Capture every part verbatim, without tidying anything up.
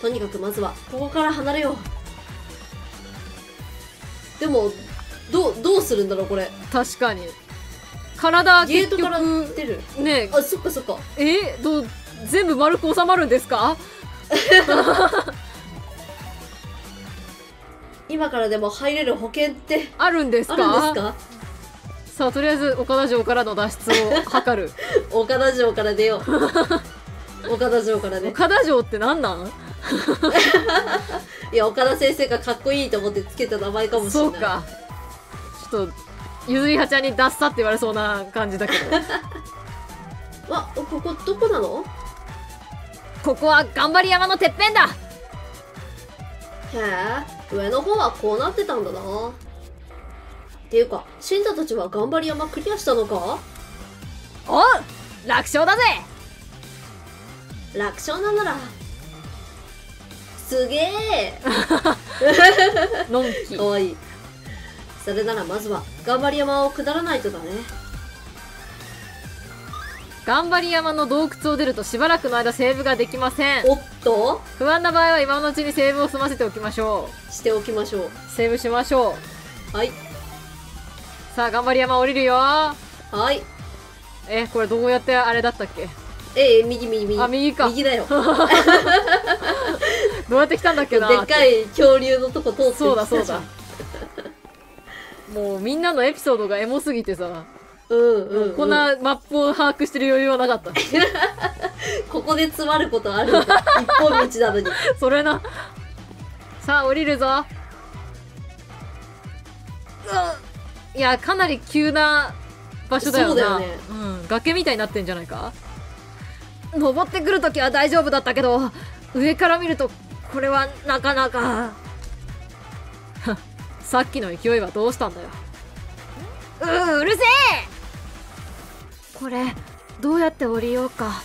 とにかくまずはここから離れよう。でもどうどうするんだろうこれ。 確かに体ゲー結トから局出る。 ねあ、そっかそっか。 えどう全部丸く収まるんですか？ 今からでも入れる保険ってあるんですあか？ るんですか？ さあとりあえず岡田城からの脱出を図る。 岡田城から出よう。岡田城からね。 岡田城って何なん？ いや、岡田先生がかっこいいと思ってつけた名前かもしれない。 そうか。ちょっとゆずりはちゃんにダッサって言われそうな感じだけど。 わ、ここどこなの？ ここは頑張り山のてっぺんだ。 へえ、上の方はこうなってたんだな。っていうか、シンタたちは頑張り山クリアしたのか？ おう楽勝だぜ。 楽勝なならすげえ。 のんき。 かわいい。それならまずは頑張り山を下らないとだね。 頑張り山の洞窟を出るとしばらくの間セーブができません。 おっと、 不安な場合は今のうちにセーブを済ませておきましょしておきましょう。 う。セーブしましょう。 はいさあ頑張り山降りるよ。 はい。 えこれどうやってあれだったっけ？ えー、右右右。 あ右か。 右だよ。 どうやって来たんだっけな。 でっかい恐竜のとこ通ってきたじゃん。 そうだそうだ。もうみんなのエピソードがエモすぎてさ、 うんうん、うん、 こんなマップを把握してる余裕はなかった。 ここで詰まることあるんだ。一本道なのに。 それな。さあ降りるぞ。いやかなり急な場所だよな。 そうだよね。 うん、崖みたいになってんじゃないか。登ってくるときは大丈夫だったけど上から見るとこれはなかなか。さっきの勢いはどうしたんだよ。ううるせえ。これどうやって降りようか。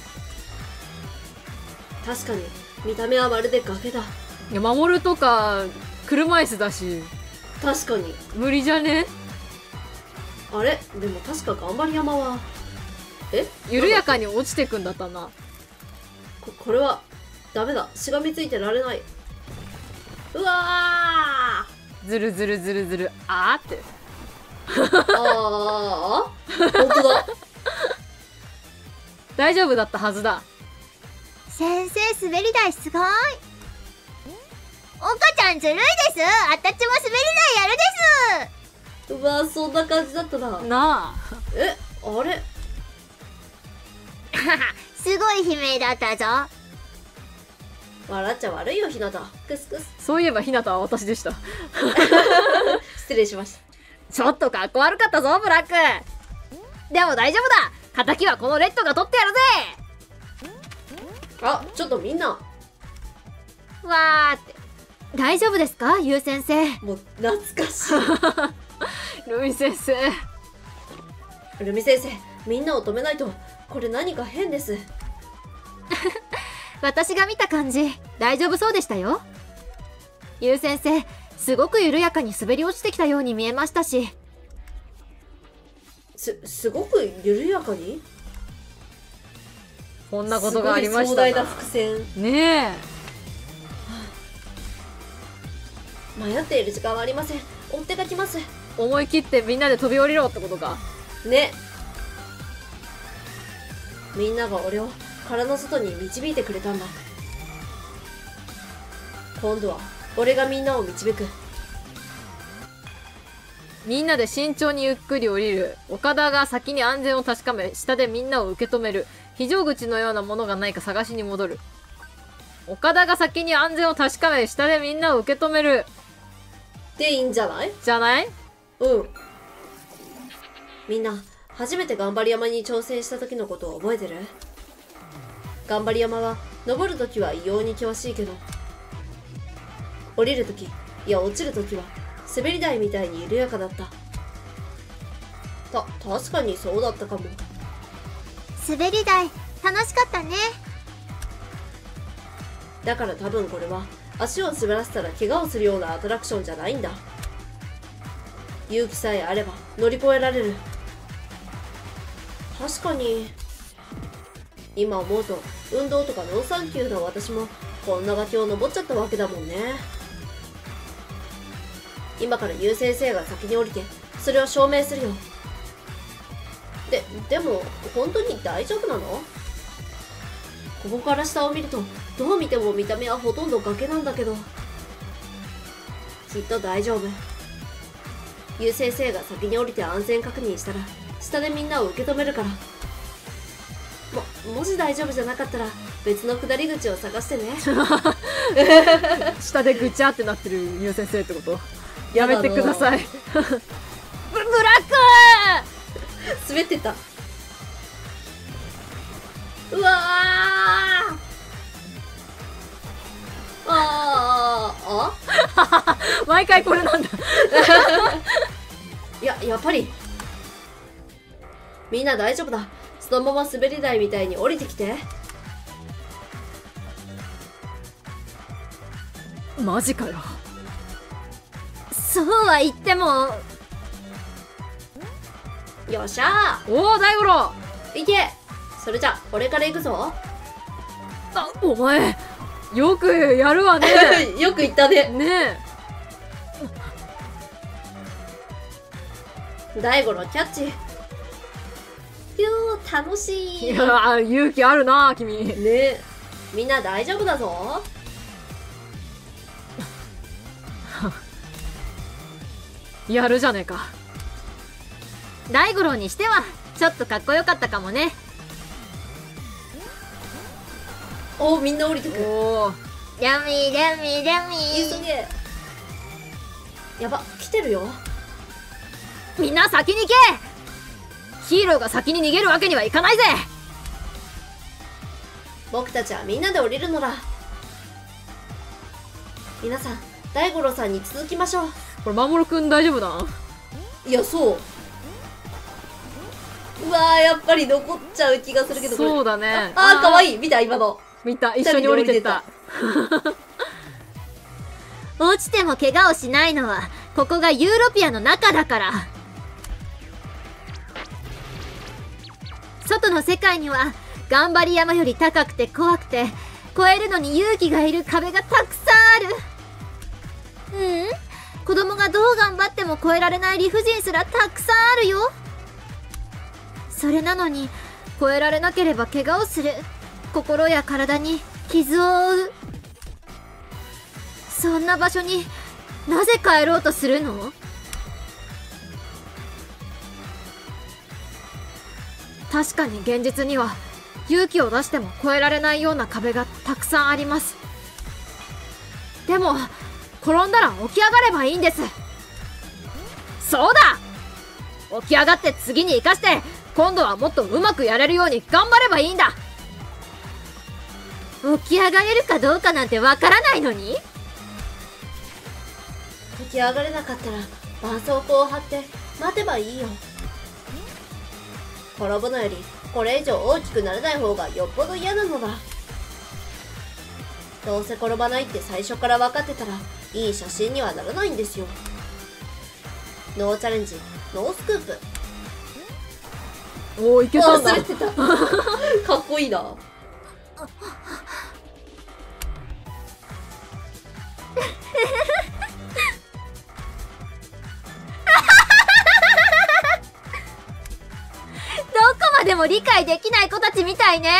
確かに見た目はまるで崖だ。 いや守るとか車椅子だし確かに。 無理じゃね。 あれでも確か頑張り山はえ緩やかに落ちてくんだったな。 ここれはダメだ。しがみついてられない。うわずるずるずるずるあーってーああ本当だ。 大丈夫だったはずだ。 先生滑り台すごい。岡ちゃんずるいです。あたちも滑り台やるです。 うわーそんな感じだったな。 なあえあれすごい悲鳴だったぞ。 笑っちゃ悪いよひなた。クスクス。 そういえばひなたは私でした。 失礼しました。 ちょっとかっこ悪かったぞブラック。でも大丈夫だ。敵はこのレッドが取ってやるぜ。 あ、ちょっとみんなわーって。大丈夫ですかゆう先生。 もう懐かしルミ先生。 い。ルミ先生、みんなを止めないと。これ何か変です。 私が見た感じ大丈夫そうでしたよ。ゆう先生すごく緩やかに滑り落ちてきたように見えましたし。 す、すごく緩やかにこんなことがありましたすごい壮大な伏線。 ね迷っている時間はありません。追っ手が来ます。 え思い切ってみんなで飛び降りろってことか。 ね。みんなが俺を殻の外に導いてくれたんだ。今度は俺がみんなを導く。 みんなで慎重にゆっくり降りる。岡田が先に安全を確かめ下でみんなを受け止める。非常口のようなものがないか探しに戻る。岡田が先に安全を確かめ下でみんなを受け止めるでいいんじゃない？ じゃない？ うん。みんな初めて頑張り山に挑戦した時のことを覚えてる？頑張り山は登るときは異様に険しいけど、降りるとき、いや落ちるときは滑り台みたいに緩やかだった。た、確かにそうだったかも。 滑り台楽しかったね。 だから多分これは足を滑らせたら怪我をするようなアトラクションじゃないんだ。勇気さえあれば乗り越えられる。確かに今思うと運動とかノーサンキューの私もこんな崖を登っちゃったわけだもんね。今からユウ先生が先に降りてそれを証明するよ。で、でも本当に大丈夫なの？ここから下を見るとどう見ても見た目はほとんど崖なんだけど。きっと大丈夫。ユウ先生が先に降りて安全確認したら下でみんなを受け止めるから。も、もし大丈夫じゃなかったら別の下り口を探してね。 下でぐちゃってなってるユウ先生ってこと？やめてください。 ブ、ブラッ滑ってた。うわーあーあ毎回これなんだ。 いや、やっぱりみんな大丈夫だ。そのまま滑り台みたいに降りてきて。 マジかよ。 クそうは言っても。 よっしゃおお、大五郎。 ーいけ。それじゃこれから行くぞ。 あ、お前よくやるわね。 よく言ったね。 ね大五郎キャッチ。ひゅー、楽しえ。いい。 やー、勇気あるな君。 ね、みんな大丈夫だぞ。 やるじゃねえか。 大五郎にしてはちょっとかっこよかったかもね。 おー、みんな降りてくる。 おお。 リャミーリャミーリャミ急げ。やば、来てるよ。 ー、みんな先に行け。ヒーローが先に逃げるわけにはいかないぜ。 僕たちはみんなで降りるのだ。皆さん、大五郎さんに続きましょう。 これ守くん大丈夫だ？ いや、そう。うわー、やっぱり残っちゃう気がするけど、これ。 そうだね。 あー、かわい。 いい。見た今の。 見た、一緒に降りてった。 落ちても怪我をしないのはここがユーロピアの中だから。外の世界には頑張り山より高くて怖くて越えるのに勇気がいる壁がたくさんある。うん、子供がどう頑張っても越えられない理不尽すらたくさんあるよ。それなのに越えられなければ怪我をする。心や体に傷を負う。そんな場所になぜ帰ろうとするの？ 確かに現実には勇気を出しても越えられないような壁がたくさんあります。でも転んだら起き上がればいいんです。 そうだ、起き上がって次に生かして今度はもっとうまくやれるように頑張ればいいんだ。起き上がれるかどうかなんてわからないのに。 起き上がれなかったら絆創膏を貼って待てばいいよ。転ぶのよりこれ以上大きくならない方がよっぽど嫌なのだ。どうせ転ばないって最初から分かってたらいい写真にはならないんですよ。ノーチャレンジノースクープ。 おお、いけたんだ。 忘れてた。かっこいいな。 どこまでも理解できない子たちみたいね。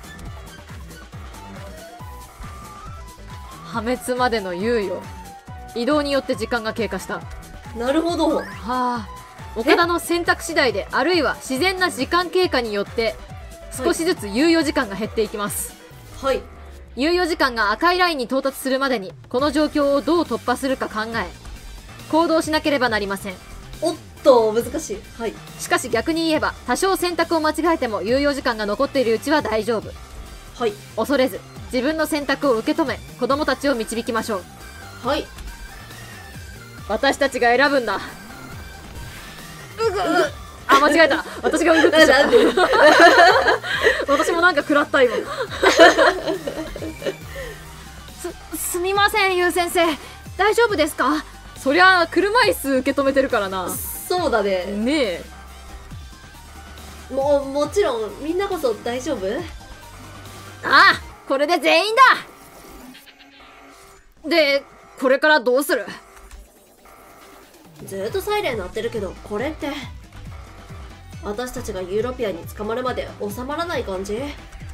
破滅までの猶予。移動によって時間が経過した。 なるほど。 はあ、岡田の選択次第で、あるいは自然な時間経過によって少しずつ猶予時間が減っていきます。 はい。 猶予時間が赤いラインに到達するまでにこの状況をどう突破するか考え行動しなければなりません。 おっと難しい。はい。 しかし逆に言えば多少選択を間違えても猶予時間が残っているうちは大丈夫。 はい。 恐れず自分の選択を受け止め子供たちを導きましょう。 はい。 私たちが選ぶんだ。あ、間違えた。私がうぐってしちゃった私もなんか食らった今す、すみませんゆう先生、大丈夫ですか？そりゃ車椅子受け止めてるからな。 そうだね。 ねえ、 もうもちろんみんなこそ大丈夫？ ああ、これで全員だ。 で、これからどうする？ ずーっとサイレン鳴ってるけど、これって私たちがユーロピアに捕まるまで収まらない感じ？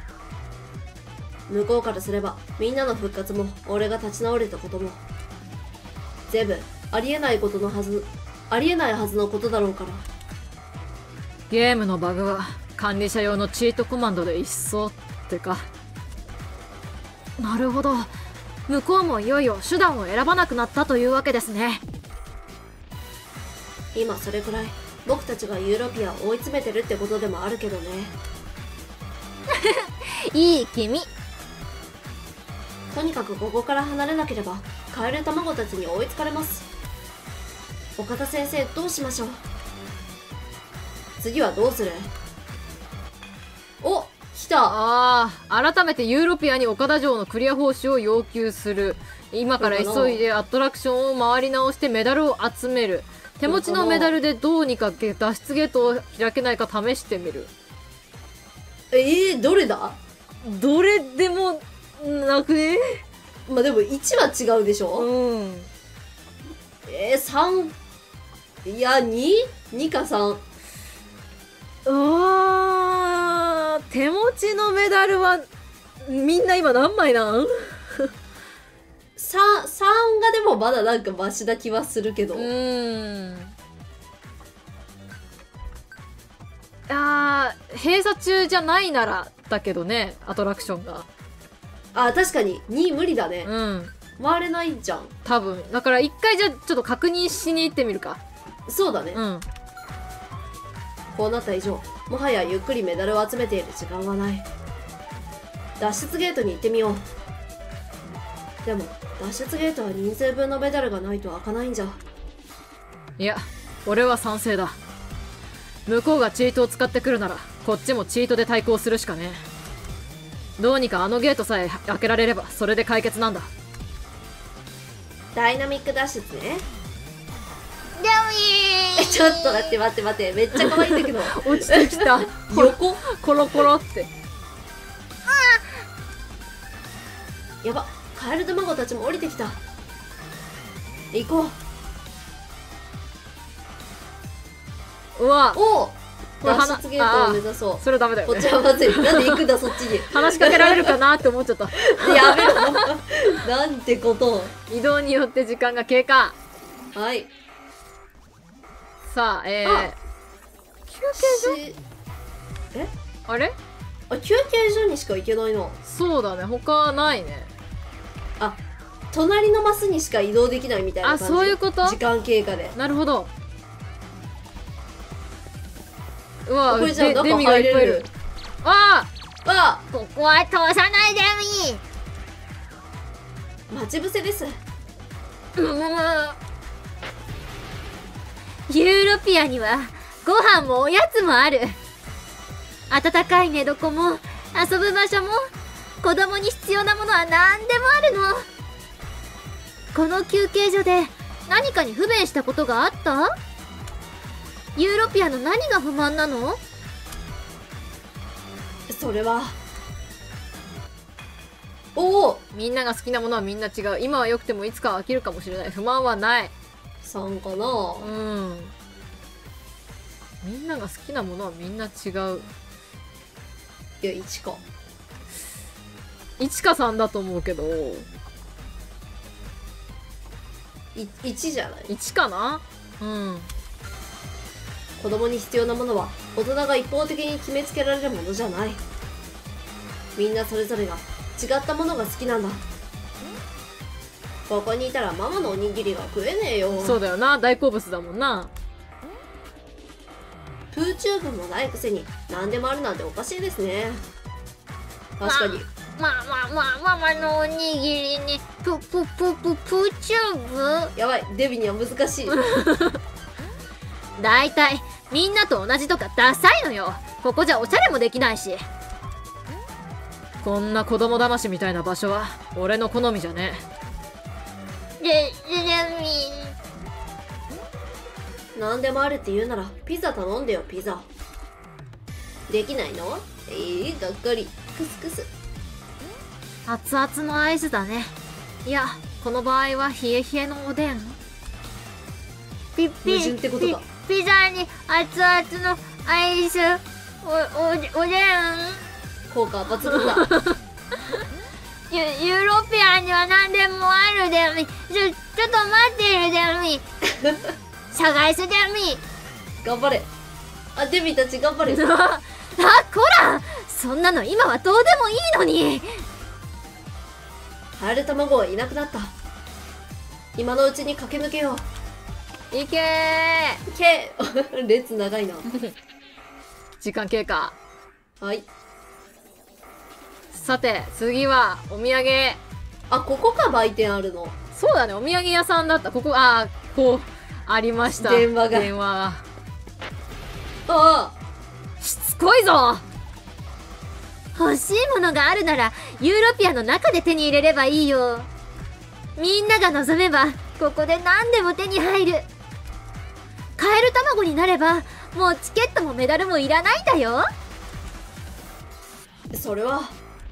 向こうからすればみんなの復活も俺が立ち直れたことも全部ありえないことのはずありえないはずのことだろうから。 ゲームのバグは管理者用のチートコマンドで一掃ってか。なるほど、向こうもいよいよ手段を選ばなくなったというわけですね。 今それくらい僕たちがユーロピアを追い詰めてるってことでもあるけどね。 いい君。 とにかくここから離れなければカエル卵たちに追いつかれます。岡田先生、どうしましょう？次はどうする？お、来た。 ああ、改めてユーロピアに岡田城のクリア報酬を要求する。今から急いでアトラクションを回り直してメダルを集める。手持ちのメダルでどうにか脱出ゲートを開けないか試してみる。 えー、どれだ？ どれでもなくね？ まあでもいちは違うでしょ？ うん。 えー、さん、いや に?に かさん。 あー、手持ちのメダルはみんな今何枚なん？ さん、さんがでもまだなんかマシな気はするけど。 うーん。あー、閉鎖中じゃないならだけどね、アトラクションが。 あ、確かにに無理だね。 うん。 回れないじゃん。 多分。だから一回じゃあちょっと確認しに行ってみるか。 そうだね。 うん。 こうなった以上、もはやゆっくりメダルを集めている時間はない。脱出ゲートに行ってみよう。でも脱出ゲートは人数分のメダルがないと開かないんじゃ。 いや、俺は賛成だ。向こうがチートを使ってくるならこっちもチートで対抗するしかねえ。どうにかあのゲートさえ開けられればそれで解決なんだ。 ダイナミック脱出ね。 でもえ、ちょっと待って待って待って、めっちゃ可愛いんだけど。 落ちてきた。 横コロコロって。 やば、カエル卵たちも降りてきた。行こう。 うわ、 おお、 これ脱出ゲートを目指そう。 それダメだよね。 こっちはまずい。なんで行くんだ、そっちに。 話しかけられるかなって思っちゃった。 やめろ。なんてことを。 移動によって時間が経過。 はい。 さあ、えー、 あ休憩しえ所あれあ、休憩所にしか行けないな。 そうだね、他ないね。 あ、隣のマスにしか移動できないみたいな感じ。 あ、そういうこと？ 時間経過で。 なるほど。うわ、 これじゃあデ中デミがいっぱいいる。 入れる。 ああ、 ここは通さないで待ち伏せです。 みー。ユーロピアにはご飯もおやつもある。暖かい寝床も遊ぶ場所も子供に必要なものは何でもあるの。この休憩所で何かに不便したことがあった？ユーロピアの何が不満なの？ それは。おお、 みんなが好きなものはみんな違う。今は良くてもいつかは飽きるかもしれない。不満はない。 さんかな。 うん。みんなが好きなものはみんな違う。 いや、いちか。 いちかさんだと思うけど。 いいちじゃない。 いちかな？うん。 子供に必要なものは大人が一方的に決めつけられるものじゃない。みんなそれぞれが違ったものが好きなんだ。ここにいたらママのおにぎりが食えねえよ。 そうだよな、大好物だもんな。 プーチューブもないくせに何でもあるなんておかしいですね。確かに。 まあまあまあママのおにぎりにプププププチューブ。 やばい、デビには難しい。 だいたいみんなと同じとかダサいのよ。ここじゃおしゃれもできないし。 こんな子供騙しみたいな場所は俺の好みじゃねで、でみ何でもあるって言うならピザ頼んでよ。ピザできないの？えー、がっかり。クスクス。 熱々のアイスだね。いや、 この場合は冷え冷えのおでん。 ピピ矛盾ってことか。 ピピザに熱々のアイスおおおでん。 効果抜群だ。 ユユーロピアンには何でもあるでみ。ちょちょっと待ってるでみ。探すでみ。 頑張れ。あ、デミたち頑張れ。 あ、こら、そんなの今はどうでもいいのに。 ハエル卵はいなくなった。今のうちに駆け抜けよう。 いけー。 け列長いな。 時間経過。 はい。 さて、次はお土産。 あ、ここか売店あるの。 そうだね、お土産屋さんだった。ここ、あー、こう、ありました。 電話が電話が。 あしつこいぞ。 欲しいものがあるならユーロピアの中で手に入れればいいよ。みんなが望めばここで何でも手に入る。カエル卵になればもうチケットもメダルもいらないんだよ。 あ、それは。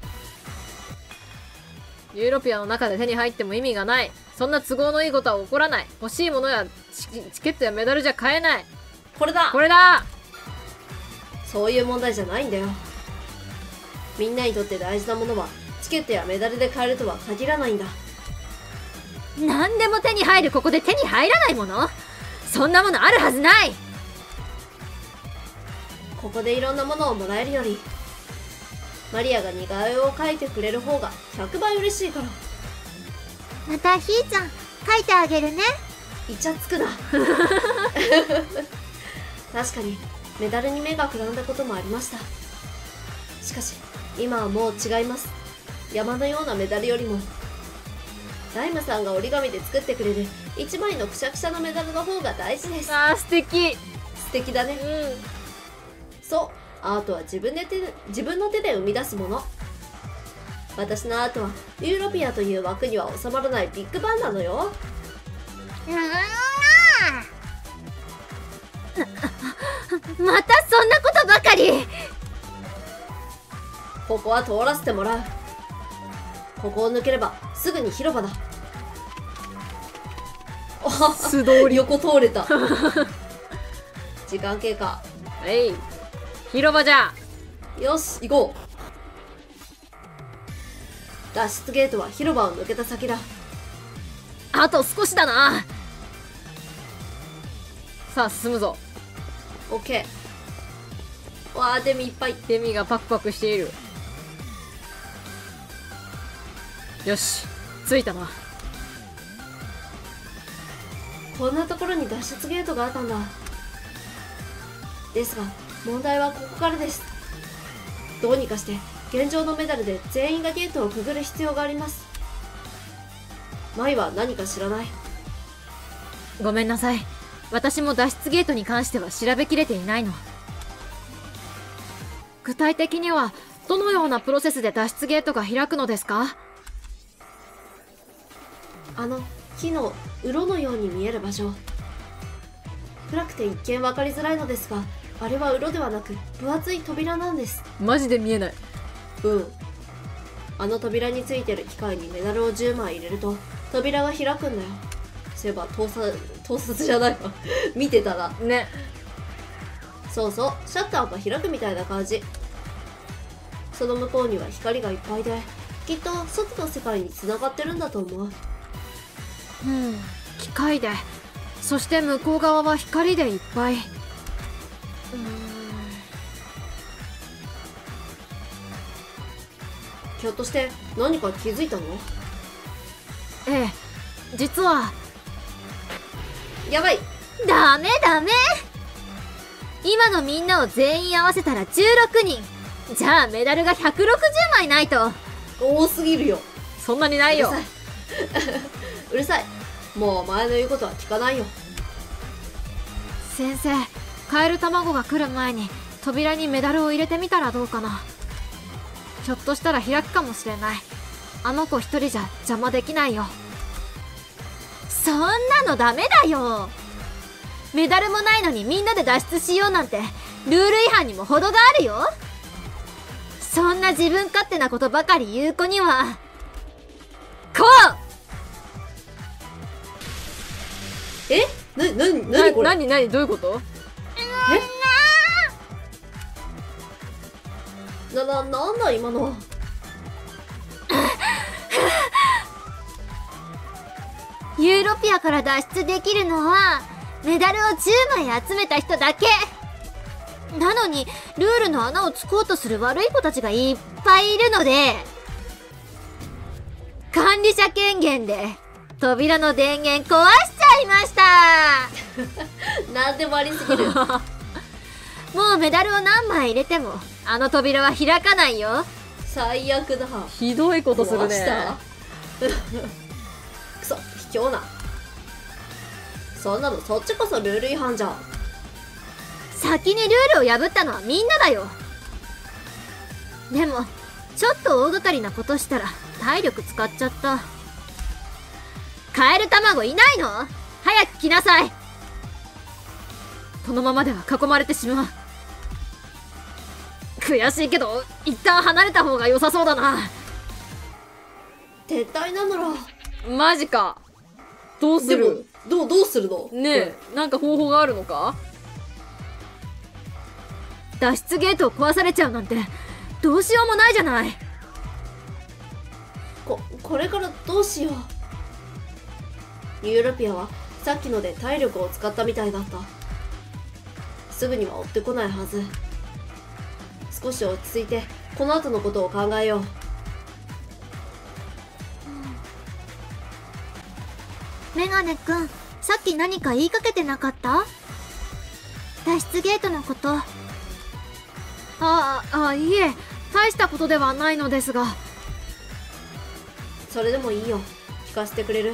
ユーロピアの中で手に入っても意味がない。そんな都合のいいことは起こらない。欲しいものやチ、チケットやメダルじゃ買えない。 これだ。 これだ。 そういう問題じゃないんだよ。みんなにとって大事なものはチケットやメダルで買えるとは限らないんだ。 何でも手に入るここで手に入らないもの、そんなものあるはずない。 ここでいろんなものをもらえるよりマリアが似顔絵を描いてくれる方がひゃくばい嬉しいから。 またひーちゃん描いてあげるね。 イチャつくな。確かにメダルに目がくらんだこともありました。しかし今はもう違います。山のようなメダルよりもライムさんが折り紙で作ってくれるいちまいのくしゃくしゃのメダルの方が大事です。 あー、素敵。 素敵だね。 うん。 そう、アートは自分で手自分の手で生み出すもの。私のアートはユーロピアという枠には収まらないビッグバンなのよ。 うーんまたそんなことばかり。 ここは通らせてもらう。ここを抜ければすぐに広場だ。 素通り。 横通れた。時間経過。 えい。広場じゃ。 よし行こう。脱出ゲートは広場を抜けた先だ。 あと少しだな。さあ進むぞ。 オッケー。わあデミいっぱい。 デミがパクパクしている。よし、着いたな。 こんなところに脱出ゲートがあったんだ。ですが問題はここからです。どうにかして現状のメダルで全員がゲートをくぐる必要があります。マイは何か知らない？ ごめんなさい、私も脱出ゲートに関しては調べきれていないの。具体的にはどのようなプロセスで脱出ゲートが開くのですか？ あの木の鱗のように見える場所。暗くて一見分かりづらいのですが、あれは鱗ではなく分厚い扉なんです。 マジで見えない。 うん。あの扉についてる機械にメダルをじゅうまい入れると扉が開くんだよ。そういえば盗撮盗撮じゃないわ。見てたらね。 そうそう、シャッターが開くみたいな感じ。その向こうには光がいっぱいで、きっと外の世界に繋がってるんだと思う。 うん、機械で、そして向こう側は光でいっぱい。うーん、 ひょっとして何か気づいたの？ ええ、実は。 やばい。 ダメダメ。今のみんなを全員合わせたらじゅうろくにん。じゃあメダルがひゃくろくじゅうまいないと。 多すぎるよ。 そんなにないよ。 うるさい。うるさい。もうお前の言うことは聞かないよ。 先生、カエル卵が来る前に扉にメダルを入れてみたらどうかな。ひょっとしたら開くかもしれない。あの子一人じゃ邪魔できないよ。そんなのダメだよ。メダルもないのにみんなで脱出しようなんてルール違反にも程があるよ。そんな自分勝手なことばかり言う子にはこうえな、な、なにこれなになにどういうこと？ な、な、なんだ今の。 ユーロピアから脱出できるのはメダルをじゅうまい集めた人だけ。なのにルールの穴を突こうとする悪い子たちがいっぱいいるので、管理者権限で扉の電源壊しちゃいました。 なんでもありすぎる。 もうメダルを何枚入れてもあの扉は開かないよ。 最悪だ。 ひどいことするね。 壊したくそ、卑怯な。そんなのそっちこそルール違反じゃん。 先にルールを破ったのはみんなだよ。でもちょっと大掛かりなことしたら体力使っちゃった。カエル卵いないの？早く来なさい。 このままでは囲まれてしまう。悔しいけど一旦離れた方が良さそうだな。 撤退なのら。 マジか。どうすでもる？ どうどうするのねえ、なんか方法があるのか？ 脱出ゲートを壊されちゃうなんてどうしようもないじゃない。 ここれからどうしよう。ユーロピアはさっきので体力を使ったみたいだった。すぐには追ってこないはず。少し落ち着いてこの後のことを考えよう。 メガネくん、さっき何か言いかけてなかった？脱出ゲートのこと。 ああ、いえ、大したことではないのですが。 それでもいいよ。聞かせてくれる？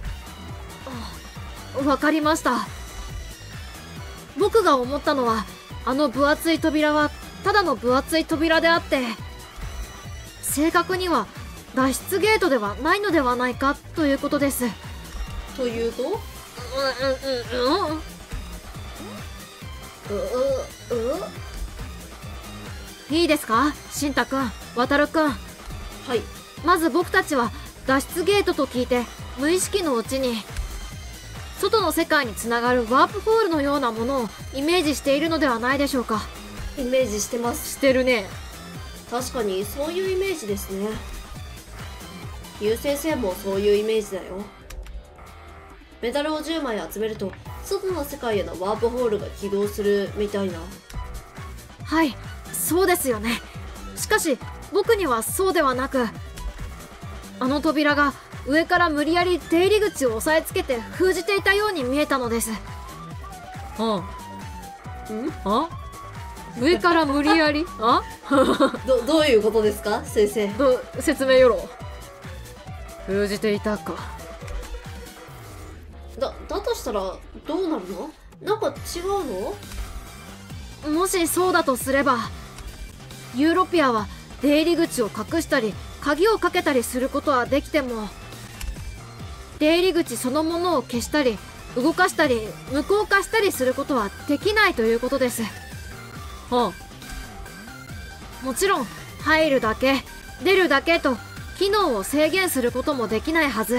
わかりました。僕が思ったのは、あの分厚い扉はただの分厚い扉であって、正確には脱出ゲートではないのではないかということです。 というと？う、う、 うんうんうん。 う、う、 いいですか、しんたくん、わたるくん。 はい。 まず僕たちは脱出ゲートと聞いて無意識のうちに外の世界につながるワープホールのようなものをイメージしているのではないでしょうか。 イメージしてます。 してるね。 確かにそういうイメージですね。ゆう先生もそういうイメージだよ。メダルをじゅうまい集めると外の世界へのワープホールが起動するみたいな。 はい、そうですよね。しかし僕にはそうではなく、あの扉が上から無理やり出入り口を押さえつけて封じていたように見えたのです。うん。ん？あ？上から無理やり？あ？ ど、どういうことですか、先生？ ど、説明よろ。封じていたか。 だ、だとしたらどうなるの？なんか違うの？ もしそうだとすれば、ユーロピアは出入り口を隠したり鍵をかけたりすることはできても、出入り口そのものを消したり動かしたり無効化したりすることはできないということです。はあ、もちろん入るだけ出るだけと機能を制限することもできないはず。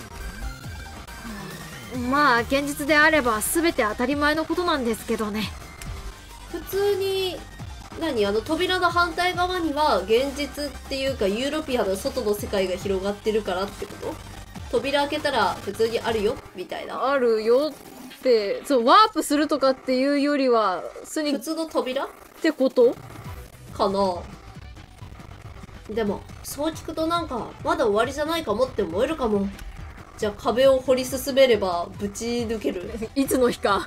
まあ現実であれば全て当たり前のことなんですけどね。 普通に何、あの扉の反対側には現実っていうかユーロピアの外の世界が広がってるからってこと？扉開けたら普通にあるよみたいな。 あるよって、そう、ワープするとかっていうよりは普通に普通の扉ってことかな。でもそう聞くとなんかまだ終わりじゃないかもって思えるかも。じゃあ壁を掘り進めればぶち抜ける。 いつの日か。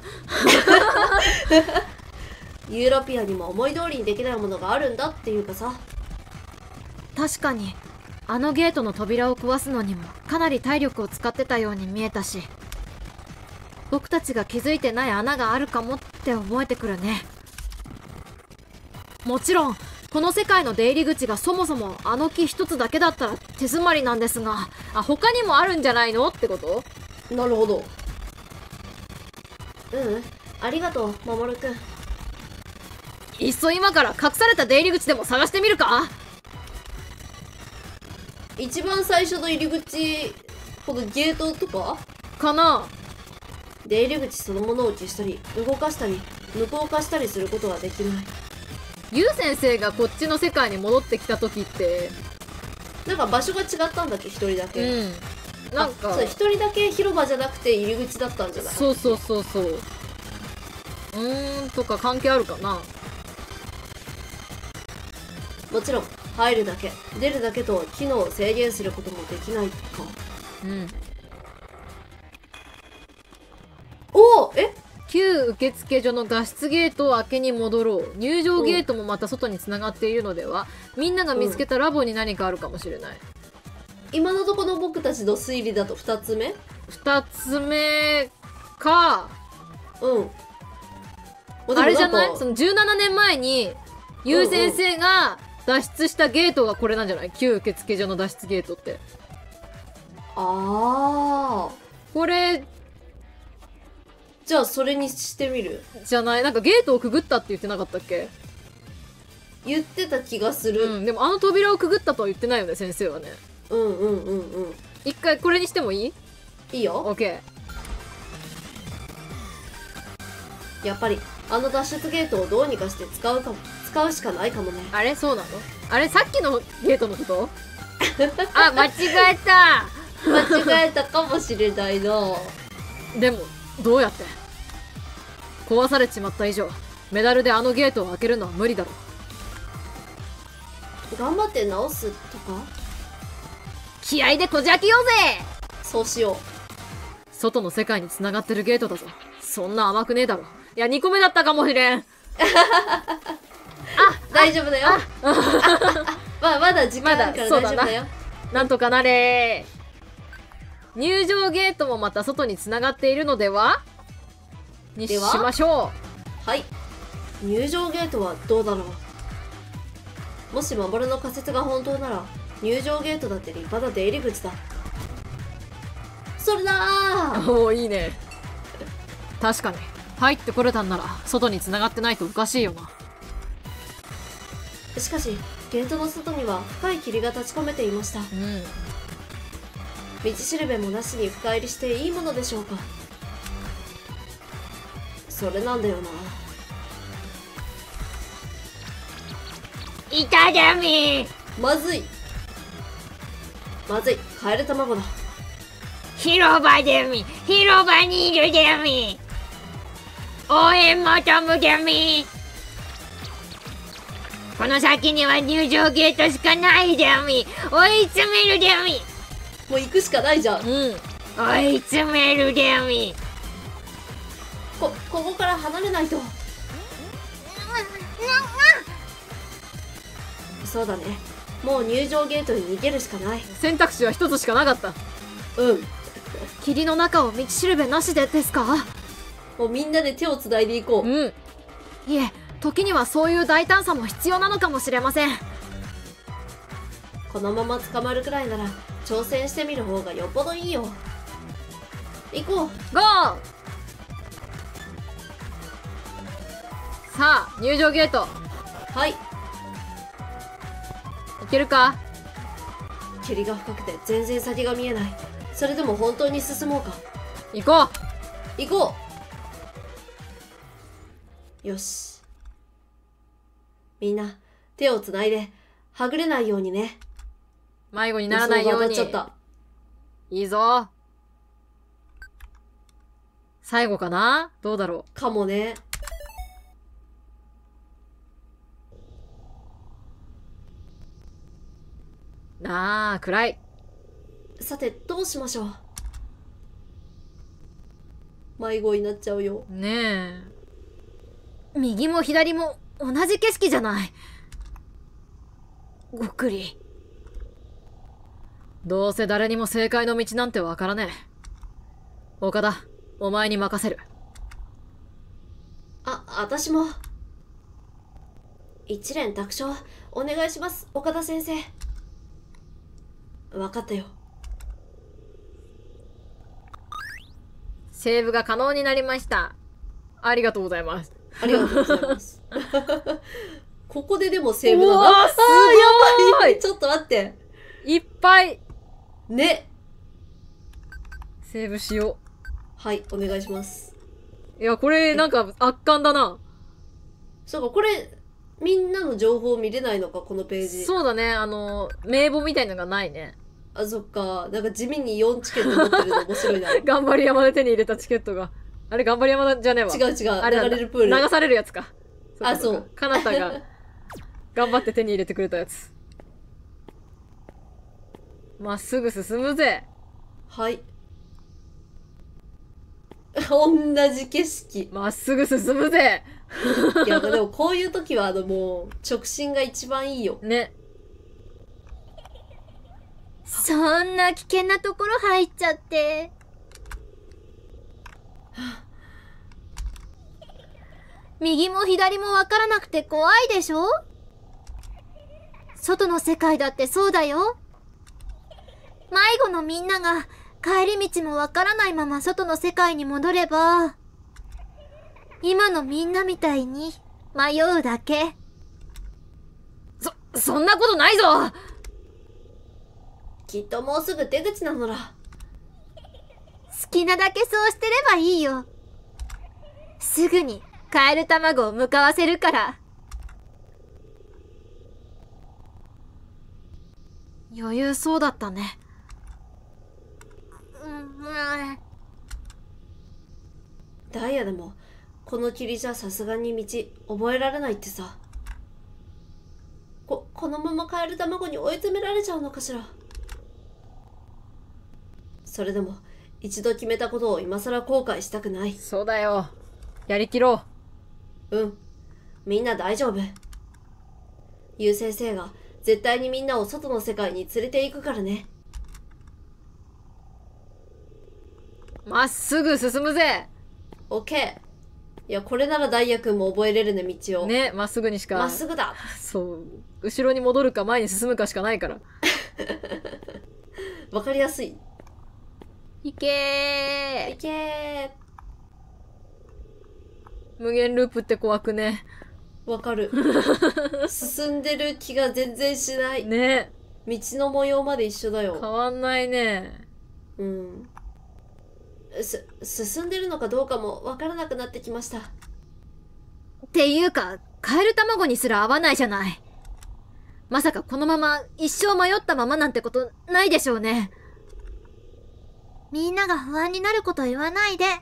ユーロピアにも思い通りにできないものがあるんだっていうかさ。 確かにあのゲートの扉を壊すのにもかなり体力を使ってたように見えたし、僕たちが気づいてない穴があるかもって思えてくるね。もちろんこの世界の出入り口がそもそもあの木一つだけだったら手詰まりなんですが、あ、他にもあるんじゃないのってこと？ なるほど。うん、ありがとう守くん。 いっそ今から隠された出入り口でも探してみるか？ 一番最初の入り口、このゲートとかかな。 出入り口そのものを消したり動かしたり無効化したりすることはできない。 ゆう先生がこっちの世界に戻ってきた時ってなんか場所が違ったんだっけ、一人だけ。 うんなんかそう、一人だけ広場じゃなくて入り口だったんじゃない？ そうそうそうそううーんとか関係あるかな。 もちろん入るだけ出るだけと機能を制限することもできないか。 うんおお、え旧受付所の脱出ゲートを開けに戻ろう。入場ゲートもまた外につながっているのでは。みんなが見つけたラボに何かあるかもしれない。 今のところ僕たちの推理だとふたつめ。 二つ目かうんあれじゃないでもんかそのじゅうななねんまえにゆう先生が脱出したゲートがこれなんじゃない？旧受付所の脱出ゲートってああこれじゃあそれにしてみる。 じゃない？なんかゲートをくぐったって言ってなかったっけ？ 言ってた気がする、 うんでもあの扉をくぐったとは言ってないよね先生はね。 うんうんうんうん一回これにしてもいい？ いいよ。 オッケやっぱりあの脱出ゲートをどうにかして使うかも使うしかないかもね。 ー。あれそうなの？あれさっきのゲートのことあ間違えた。 間違えたかもしれないな。 でもどうやって？壊されちまった以上メダルであのゲートを開けるのは無理だろう。 頑張って直すとか。 気合でこじ開けようぜ。 そうしよ外の世界に繋がってるゲートだぞ。そんな甘くねえだろ。いやにこめだったかもしれん。 う。大丈夫だよ。まあまだ時間あるから大丈夫だよ。 なんとかなれー。入場ゲートもまた外に繋がっているのではにしではましょはい。入場ゲートはどうだろう。もし守の仮説が本当なら入場ゲートだって立派な出入り口だ。それだー。 う。おおいいね。確かに入ってこれたんなら外に繋がってないとおかしいよな。 しかしゲートの外には深い霧が立ち込めていました。 うん道しるべもなしに深入りしていいものでしょうか。それなんだよな。 いただみ。 まずいまずい、カエル卵だ。 広場でみ。広場にいるでみ。応援求むでみ。この先には入場ゲートしかないでみ。追い詰めるでみ。 もう行くしかないじゃん。 うん追い詰めるでみ。 こここから離れないと。そうだね、もう入場ゲートに逃げるしかない。 選択肢は一つしかなかった。 うん霧の中を道しるべなしでですか？ もうみんなで手をつないでいこう。 うんいえ、時にはそういう大胆さも必要なのかもしれません。 このまま捕まるくらいなら挑戦してみる方がよっぽどいいよ。行こう。 ゴー。さあ入場ゲートはい。 いけるか？ 霧が深くて全然先が見えない。それでも本当に進もうか。 行こう。 行こう。よし、みんな手をつないではぐれないようにね。 迷子にならないように。 予想が当たっちゃった。 いいぞ。最後かな？どうだろかもね。 う。なあ暗い。 さてどうしましょう。迷子になっちゃうよ。 ねえ。 右も左も同じ景色じゃない。ごっくり。 どうせ誰にも正解の道なんてわからねえ。岡田、お前に任せる。 あ、私も。一連卓章お願いします、岡田先生。わかったよ。 セーブが可能になりました。ありがとうございます。 ありがとうございます。ここででもセーブなの？ うわーすごい。 あーやばい。ちょっと待って。 いっぱいね。 セーブしよはい、お願いします。 いや、これなんか圧巻だな。 そうか、これ、みんなの情報見れないのか、このページ。 そうだね、あの、名簿みたいのがないね。 あ、そっか。なんか地味によんチケット持ってるの面白いな。 頑張り山で手に入れたチケットが。あれ、頑張り山じゃねえわ。 違う違う、 あれ流れるプール。 流されるやつか。 あ、そう。 かなたが、頑張って手に入れてくれたやつ。まっすぐ進むぜ。 はい。同じ景色。 まっすぐ進むぜ。 いや、でもこういう時は、あの、もう、直進が一番いいよ。 ね。 そんな危険なところ入っちゃって。右も左もわからなくて怖いでしょ？外の世界だってそうだよ。迷子のみんなが帰り道もわからないまま外の世界に戻れば、今のみんなみたいに迷うだけ。 そ、そんなことないぞ。 きっともうすぐ出口なのら。 好きなだけそうしてればいいよ。すぐにカエル卵を向かわせるから。 余裕そうだったね。 うん、 ダイヤでも、この霧じゃさすがに道覚えられないってさ。こ、このままカエル卵に追い詰められちゃうのかしら。それでも、一度決めたことを今更後悔したくない。 そうだよ。やりきろう。うん。みんな大丈夫。ゆう先生が絶対にみんなを外の世界に連れて行くからね。 まっすぐ進むぜ。 オッケー。いや、これならダイヤ君も覚えれるね、道を。 ね、まっすぐにしか。 まっすぐだ。 そう。後ろに戻るか前に進むかしかないから。 わかりやすい。 いけー。 いけー。無限ループって怖くね。 わかる。進んでる気が全然しない。 ね。 道の模様まで一緒だよ。 変わんないね。 うん。す、進んでるのかどうかもわからなくなってきました。 っていうか、カエル卵にすら合わないじゃない。まさかこのまま一生迷ったままなんてことないでしょうね。みんなが不安になること言わないで。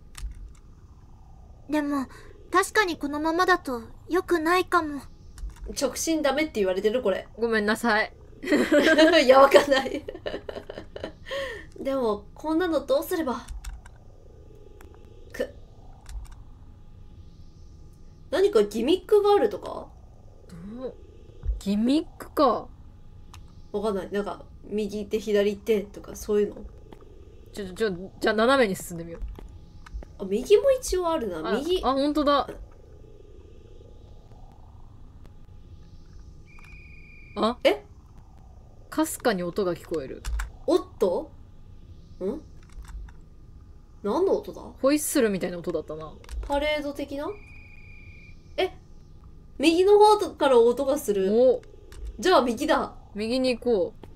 でも、確かにこのままだと良くないかも。 直進ダメって言われてるこれ。 ごめんなさい。 いや、わかんない。でも、こんなのどうすれば。く。何かギミックがあるとか？ どうギミックか。 わかんない。なんか、右行って左行ってとかそういうの？ ちょ、ちょ、じゃあ斜めに進んでみよう。 あ、右も一応あるな。 あ右。 あ、ほんとだ。あえ？ かすかに音が聞こえる。 おっと？ん？何の音だ？ ホイッスルみたいな音だったな。 パレード的な？え？右の方から音がする。 お、 じゃあ右だ。 右に行こう。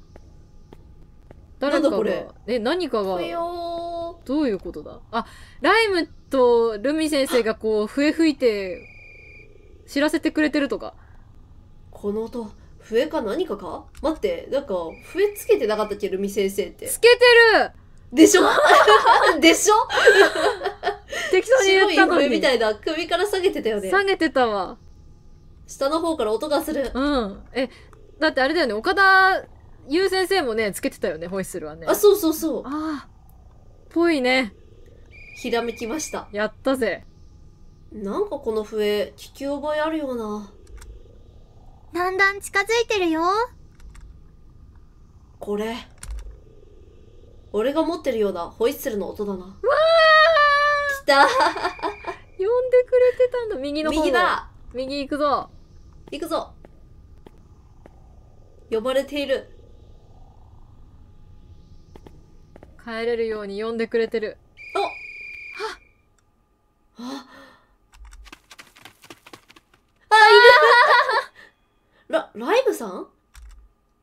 誰なんかがだこれ。 え、何かがふよー。 どういうことだ。あ、ライムとルミ先生がこう笛吹いて知らせてくれてるとか。 この音、笛か何かか？待って、なんか笛つけてなかったっけ、ルミ先生って。 つけてるでしょ？でしょ？ 適当に言ったのに。 白い笛みたいな首から下げてたよね。 下げてたわ。 下の方から音がする。 うん。え、だってあれだよね、岡田優先生もね、つけてたよね、ホイッスルはね。 あ、そうそうそう。 ああ。ぽいね。 ひらめきました。 やったぜ。 なんかこの笛、聞き覚えあるような。 だんだん近づいてるよ。 これ。俺が持ってるようなホイッスルの音だな。わー！来たー！ 呼んでくれてたんだ。右の方。 右だ！ 右行くぞ。 行くぞ。呼ばれている。 帰れるように呼んでくれてる。 お！はっ！あ！あ、いる！ラ、ライブさん？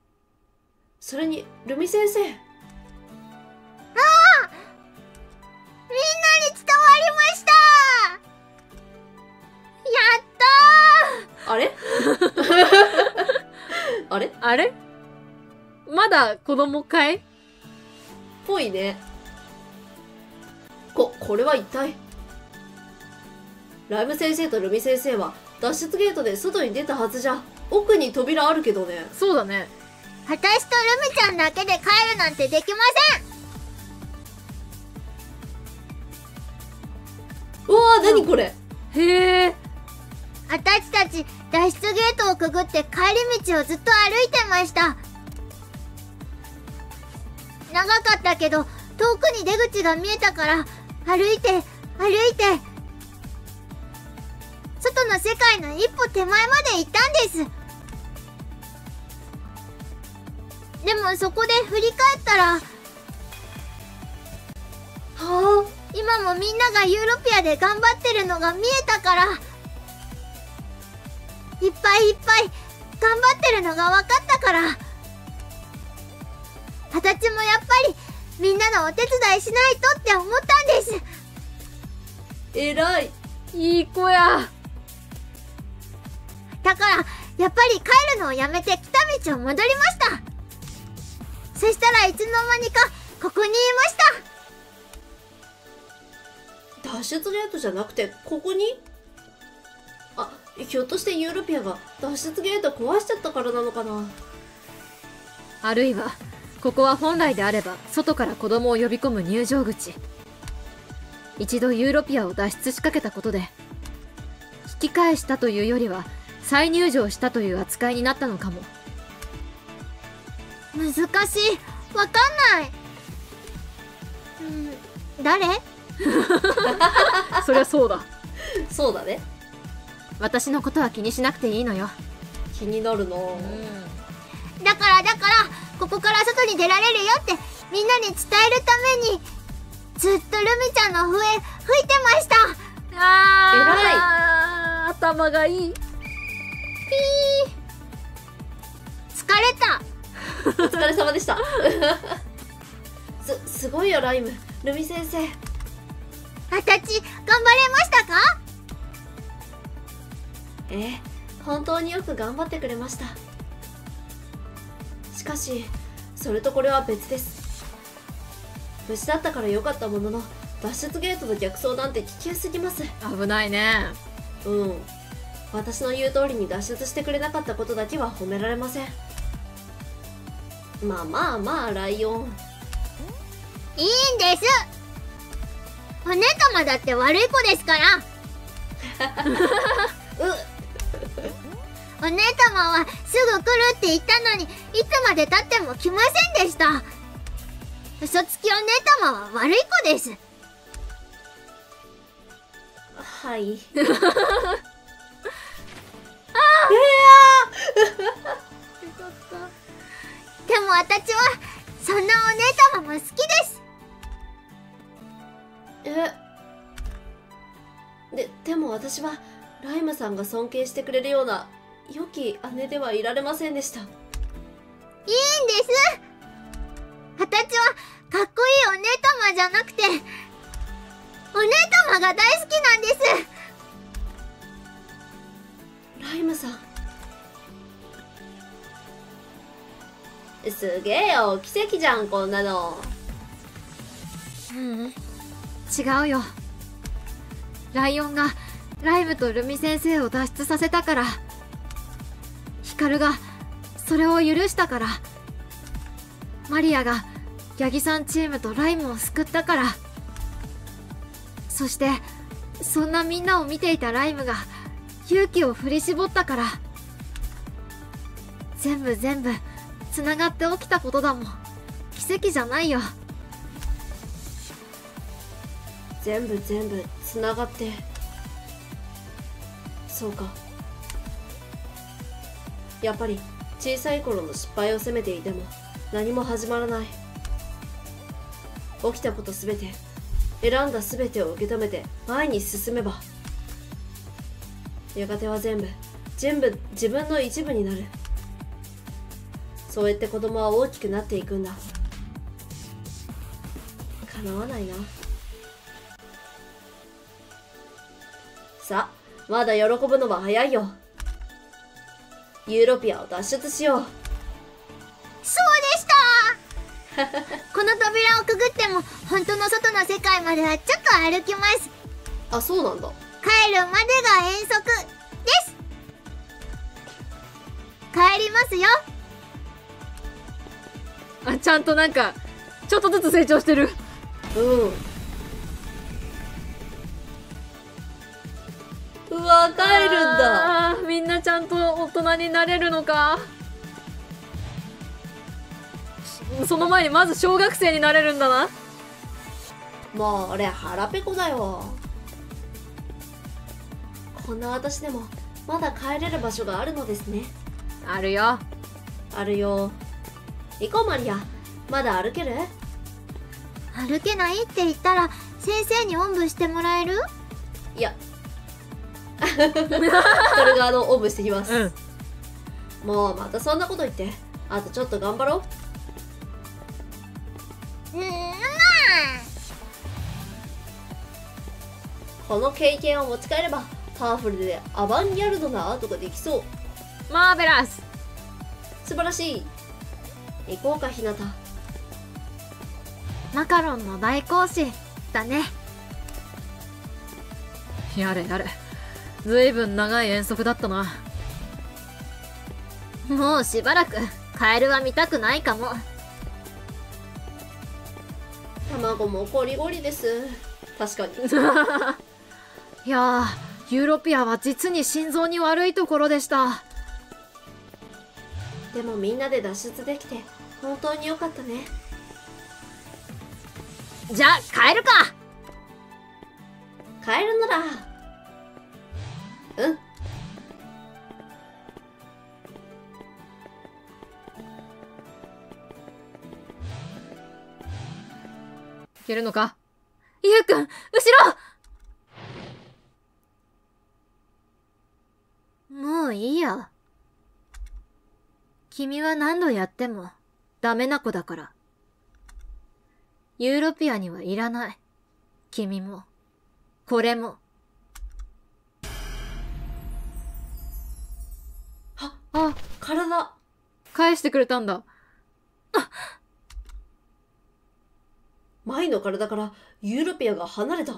それに、ルミ先生。 あれまだ子供かい？ ぽいね。こ、これは一体。ライム先生とルミ先生は脱出ゲートで外に出たはずじゃ。奥に扉あるけどね。 そうだね。 私とルミちゃんだけで帰るなんてできません。 うわー、何これ。 へえ。 私たち脱出ゲートをくぐって帰り道をずっと歩いてました。長かったけど遠くに出口が見えたから歩いて歩いて外の世界の一歩手前まで行ったんです。でもそこで振り返ったら、はあ、今もみんながユーロピアで頑張ってるのが見えたから、いっぱいいっぱい頑張ってるのが分かったから、私もやっぱりみんなのお手伝いしないとって思ったんです。 えらい。 いい子や。 だからやっぱり帰るのをやめて来た道を戻りました。そしたらいつの間にかここにいました。 脱出ゲートじゃなくてここに？あ、ひょっとしてユーロピアが脱出ゲート壊しちゃったからなのかな。 あるいはここは本来であれば外から子供を呼び込む入場口。一度ユーロピアを脱出しかけたことで引き返したというよりは再入場したという扱いになったのかも。 難しい。わかんない。うん、誰？ そりゃそうだ。 そうだね。 私のことは気にしなくていいのよ。 気になるな。 だからだからここから外に出られるよってみんなに伝えるためにずっとルミちゃんの笛吹いてました。 あー、頭がいい。 ピー。疲れた。 お疲れ様でしたす、すごいよライム、ルミ先生。 あたち頑張れましたか？ ええ、本当によく頑張ってくれました。しかしそれとこれは別です。無事だったから良かったものの、脱出ゲートの逆走なんて危険すぎます。 危ないね。 うん、私の言う通りに脱出してくれなかったことだけは褒められません。まあまあまあ、ライオン。 いいんです。お姉様だって悪い子ですから。 うお姉様はすぐ来るって言ったのにいつまで経っても来ませんでした。嘘つきお姉様は悪い子です。 はい。 でも私はそんなお姉様も好きです。 えで、でも私はライムさんが尊敬してくれるような良き姉ではいられませんでした。いいんです。私はかっこいいお姉様じゃなくてお姉様が大好きなんです。 ライムさん、すげえよ、奇跡じゃんこんなの。 ううん、違うよ。ライオンがライムとルミ先生を脱出させたから、ヒカルがそれを許したから、マリアがヤギさんチームとライムを救ったから、そしてそんなみんなを見ていたライムが勇気を振り絞ったから、全部全部つながって起きたことだもん。奇跡じゃないよ。 全部全部つながって、そうか。やっぱり小さい頃の失敗を責めていても何も始まらない。起きたことすべて、選んだすべてを受け止めて前に進めば、やがては全部全部自分の一部になる。そうやって子供は大きくなっていくんだ。叶わないな。さあ、まだ喜ぶのは早いよ。ユーロピアを脱出しよう。 この扉をくぐっても本当の外の世界まではちょっと歩きます。 あ、そうなんだ。 帰るまでが遠足です。帰りますよ。 あ、ちゃんとなんかちょっとずつ成長してる。 うん。うわ、帰るんだ。 あー、みんなちゃんと大人になれるのか。その前にまず小学生になれるんだな。 もう俺腹ペコだよ。こんな私でもまだ帰れる場所があるのですね。 あるよ。 あるよ。行こうマリア。まだ歩ける？ 歩けないって言ったら先生におんぶしてもらえる？ いやそれがあのおんぶしてきます、 うん、 もうまたそんなこと言って。あとちょっと頑張ろう。 うーん、まあこの経験を持ち帰ればパワフルでアバンギャルドなアートができそう。 マーベラス。 素晴らしい。行こうかひなた。 マカロンの大講師だね。 やれやれ、ずいぶん長い遠足だったな。 もうしばらくカエルは見たくないかも。 卵もゴリゴリです。確かにいやー、ユーロピアは実に心臓に悪いところでした。 でもみんなで脱出できて本当に良かったね。 じゃあ帰るか。 帰るならうん。 いけるのか？ ゆうくん、後ろ。もういいや。君は何度やってもダメな子だから。ユーロピアにはいらない。君もこれも。 あ、 あ、 体返してくれたんだ。 マイの体からユーロピアが離れた。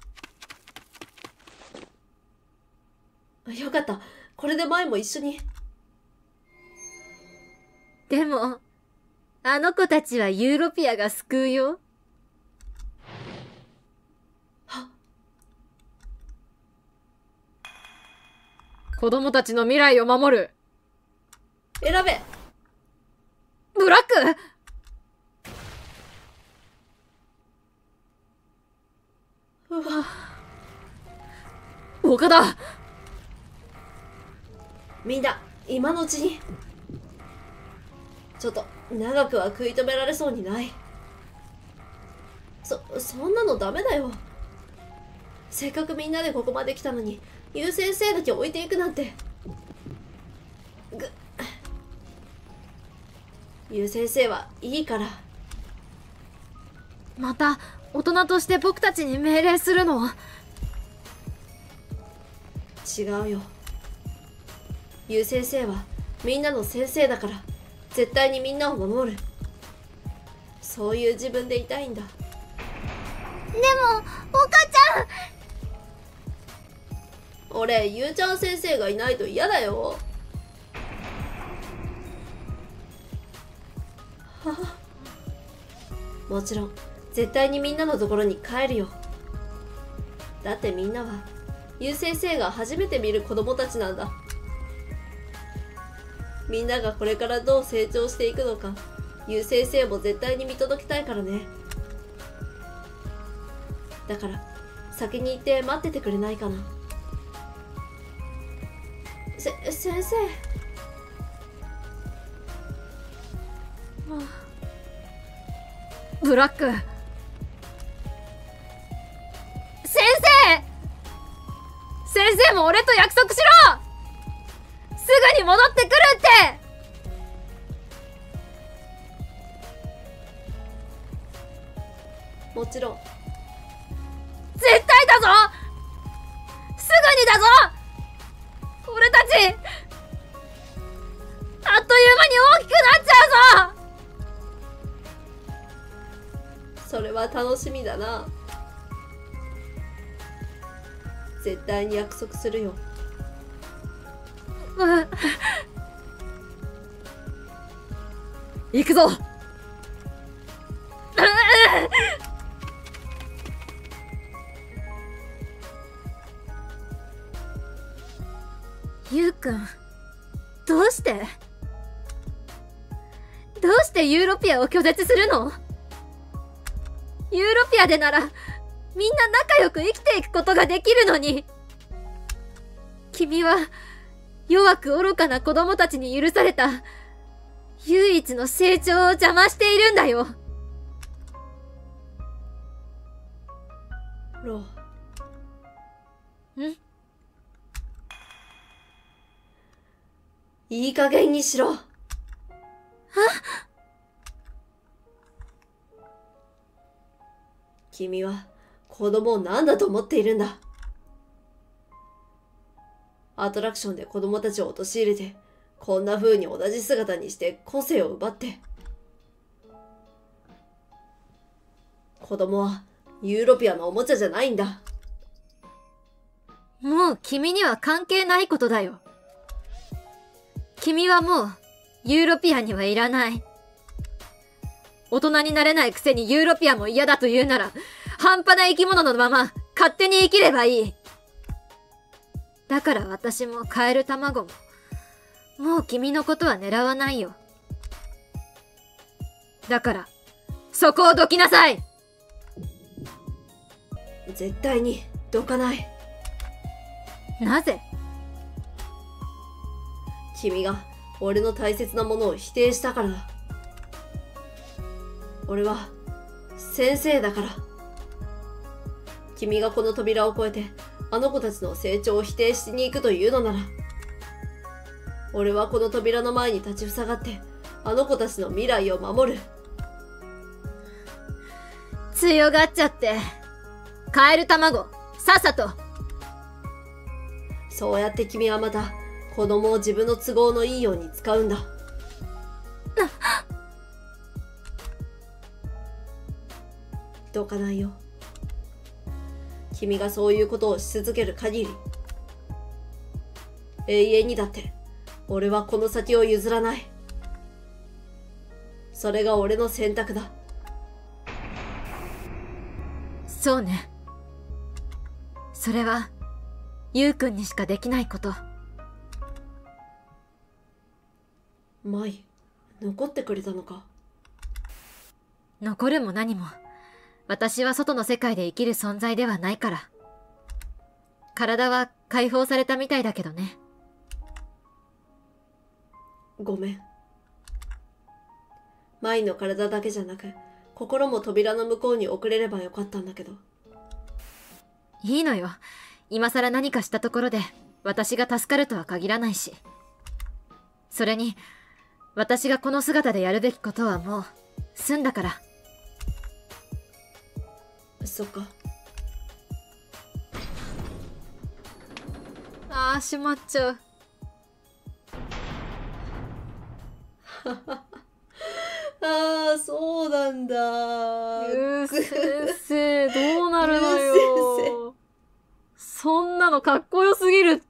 よかった。これでマイも一緒に。 でも、あの子たちはユーロピアが救うよ。 子供たちの未来を守る。 選べ。 ブラック。 うわ、 岡田。 みんな今のうちに。ちょっと長くは食い止められそうにない。そそんなのダメだよ。せっかくみんなでここまで来たのにユウ先生だけ置いていくなんて。ぐユウ先生はいいから。 また大人として僕たちに命令するの？ 違うよ。ユウ先生はみんなの先生だから絶対にみんなを守る。そういう自分でいたいんだ。 でも、お母ちゃん。 俺ユウちゃん先生がいないと嫌だよ。はは。もちろん絶対にみんなのところに帰るよ。だってみんなはユウ先生が初めて見る子供たちなんだ。みんながこれからどう成長していくのかユウ先生も絶対に見届けたいからね。だから先に行って待っててくれないかな。せ先生。 ブラック。 先生。 先生も俺と約束しろ。すぐに戻ってくるって。 もちろん。 絶対だぞ。すぐにだぞ。俺たちあっという間に大きくなっちゃうぞ。 れは楽しみだな。絶対に約束するよ。 行くぞ。 ゆうくん、どうしてどうしてユーロピアを拒絶するの？ユーロピアでならみんな仲良く生きていくことができるのに。君は弱く愚かな子供たちに許された唯一の成長を邪魔しているんだよ。 ロん？ いい加減にしろ。君は子供を何だと思っているんだ。アトラクションで子供たちを陥れて、こんな風に同じ姿にして個性を奪って。子供はユーロピアのおもちゃじゃないんだ。 もう君には関係ないことだよ。君はもうユーロピアにはいらない。大人になれないくせにユーロピアも嫌だと言うなら、半端な生き物のまま勝手に生きればいい。だから私もカエル卵も、もう君のことは狙わないよ。だから、そこをどきなさい。 絶対にどかない。 なぜ？ 君が俺の大切なものを否定したからだ。俺は先生だから。君がこの扉を越えてあの子たちの成長を否定しに行くというのなら、俺はこの扉の前に立ちふさがってあの子たちの未来を守る。 強がっちゃって。カエル卵、さっさと。 そうやって君はまた子供を自分の都合のいいように使うんだ。どかないよ。君がそういうことをし続ける限り、永遠にだって俺はこの先を譲らない。それが俺の選択だ。 そうね。それはゆうくんにしかできないこと。 舞、残ってくれたのか。 残るも何も、私は外の世界で生きる存在ではないから。体は解放されたみたいだけどね。 ごめん。舞の体だけじゃなく、心も扉の向こうに送れればよかったんだけど。 いいのよ。今更何かしたところで私が助かるとは限らないし。それに、私がこの姿でやるべきことはもう済んだから。 そっか。 あー、閉まっちゃう。 ああ、そうなんだ。 ゆう先生、どうなるのゆうよ。そんなのかっこよすぎるって。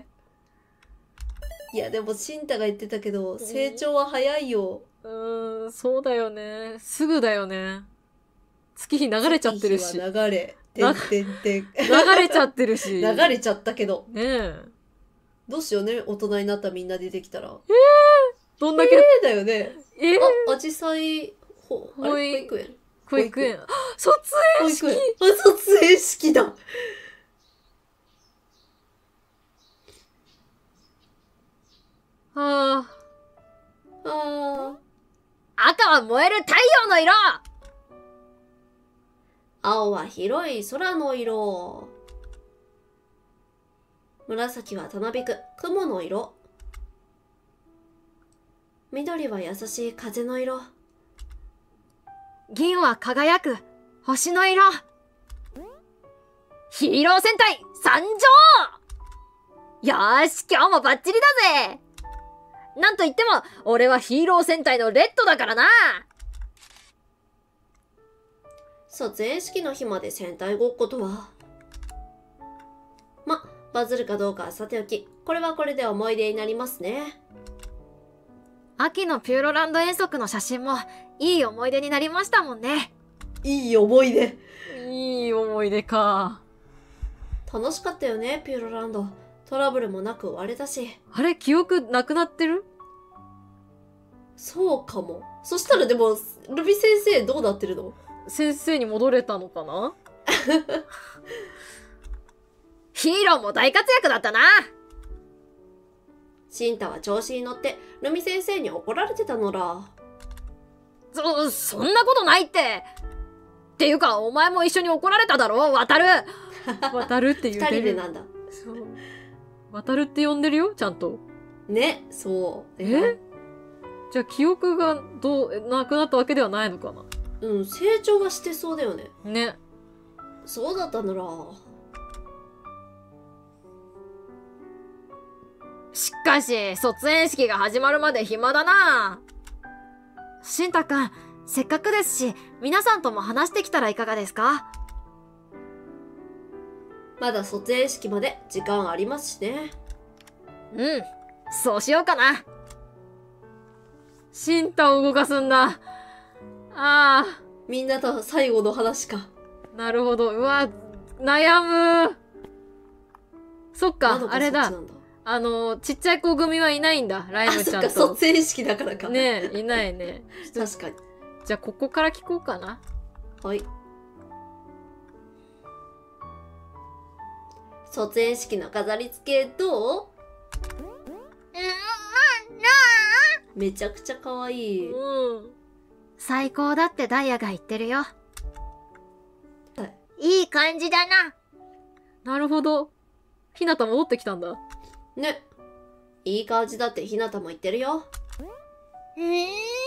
いや、でも、シンタが言ってたけど、成長は早いよ。 うーん、そうだよね。すぐだよね。月日流れちゃってるし。 月日は流れ。てんてんてん。 流れちゃってるし。 流れちゃったけど。 ねえ。 どうしようね、大人になったみんな出てきたら。 えー、どんだけ。 えー、だよね。 えー、 あ、アジサイ、ほ、あれ、保育園。 保育園。卒園式。 保育園。あ、卒園式だ。 あああ。 赤は燃える太陽の色。 青は広い空の色。紫はたなびく雲の色。緑は優しい風の色。 銀は輝く星の色。ヒーロー戦隊参上。よーし、今日もバッチリだぜ。なんといっても俺はヒーロー戦隊のレッドだからな。 卒園式の日まで戦隊ごっことは。ま、バズるかどうかはさておき、これはこれで思い出になりますね。 秋のピューロランド遠足の写真もいい思い出になりましたもんね。 いい思い出。 いい思い出か。 楽しかったよね、ピューロランド。トラブルもなく終われたし。 あれ、記憶なくなってる？ そうかも。そしたらでも、ルビ先生どうなってるの？ 先生に戻れたのかな？ヒーローも大活躍だったな。 シンタは調子に乗ってルミ先生に怒られてたのら。 そ、そんなことないって。っていうか、お前も一緒に怒られただろ、渡る。渡るって言うてる。 二人でなんだ。 そう。渡るって呼んでるよ、ちゃんと。 ね、そう。 え？じゃあ記憶がどう、なくなったわけではないのかな？ うん、成長はしてそうだよね。 ね。 そうだったのら。 しかし、卒園式が始まるまで暇だな。しんたくん、せっかくですし、皆さんとも話してきたらいかがですか？ まだ卒園式まで時間ありますしね。 うん、そうしようかな。しんたを動かすんだ。ああ。 みんなと最後の話か。 なるほど。うわ、悩む。そっか、あれだ。あの、ちっちゃい子組はいないんだ、ライムちゃんと。 あ、そっか、卒園式だからか。 ねえ、いないね。 確かに。 じゃあ、ここから聞こうかな。 はい。卒園式の飾り付けどう？めちゃくちゃ可愛い。 うん。 最高だってダイヤが言ってるよ。 はい。 いい感じだな。 なるほど。ひなた戻ってきたんだ。 ね。いい感じだってひなたも言ってるよ。 うんな。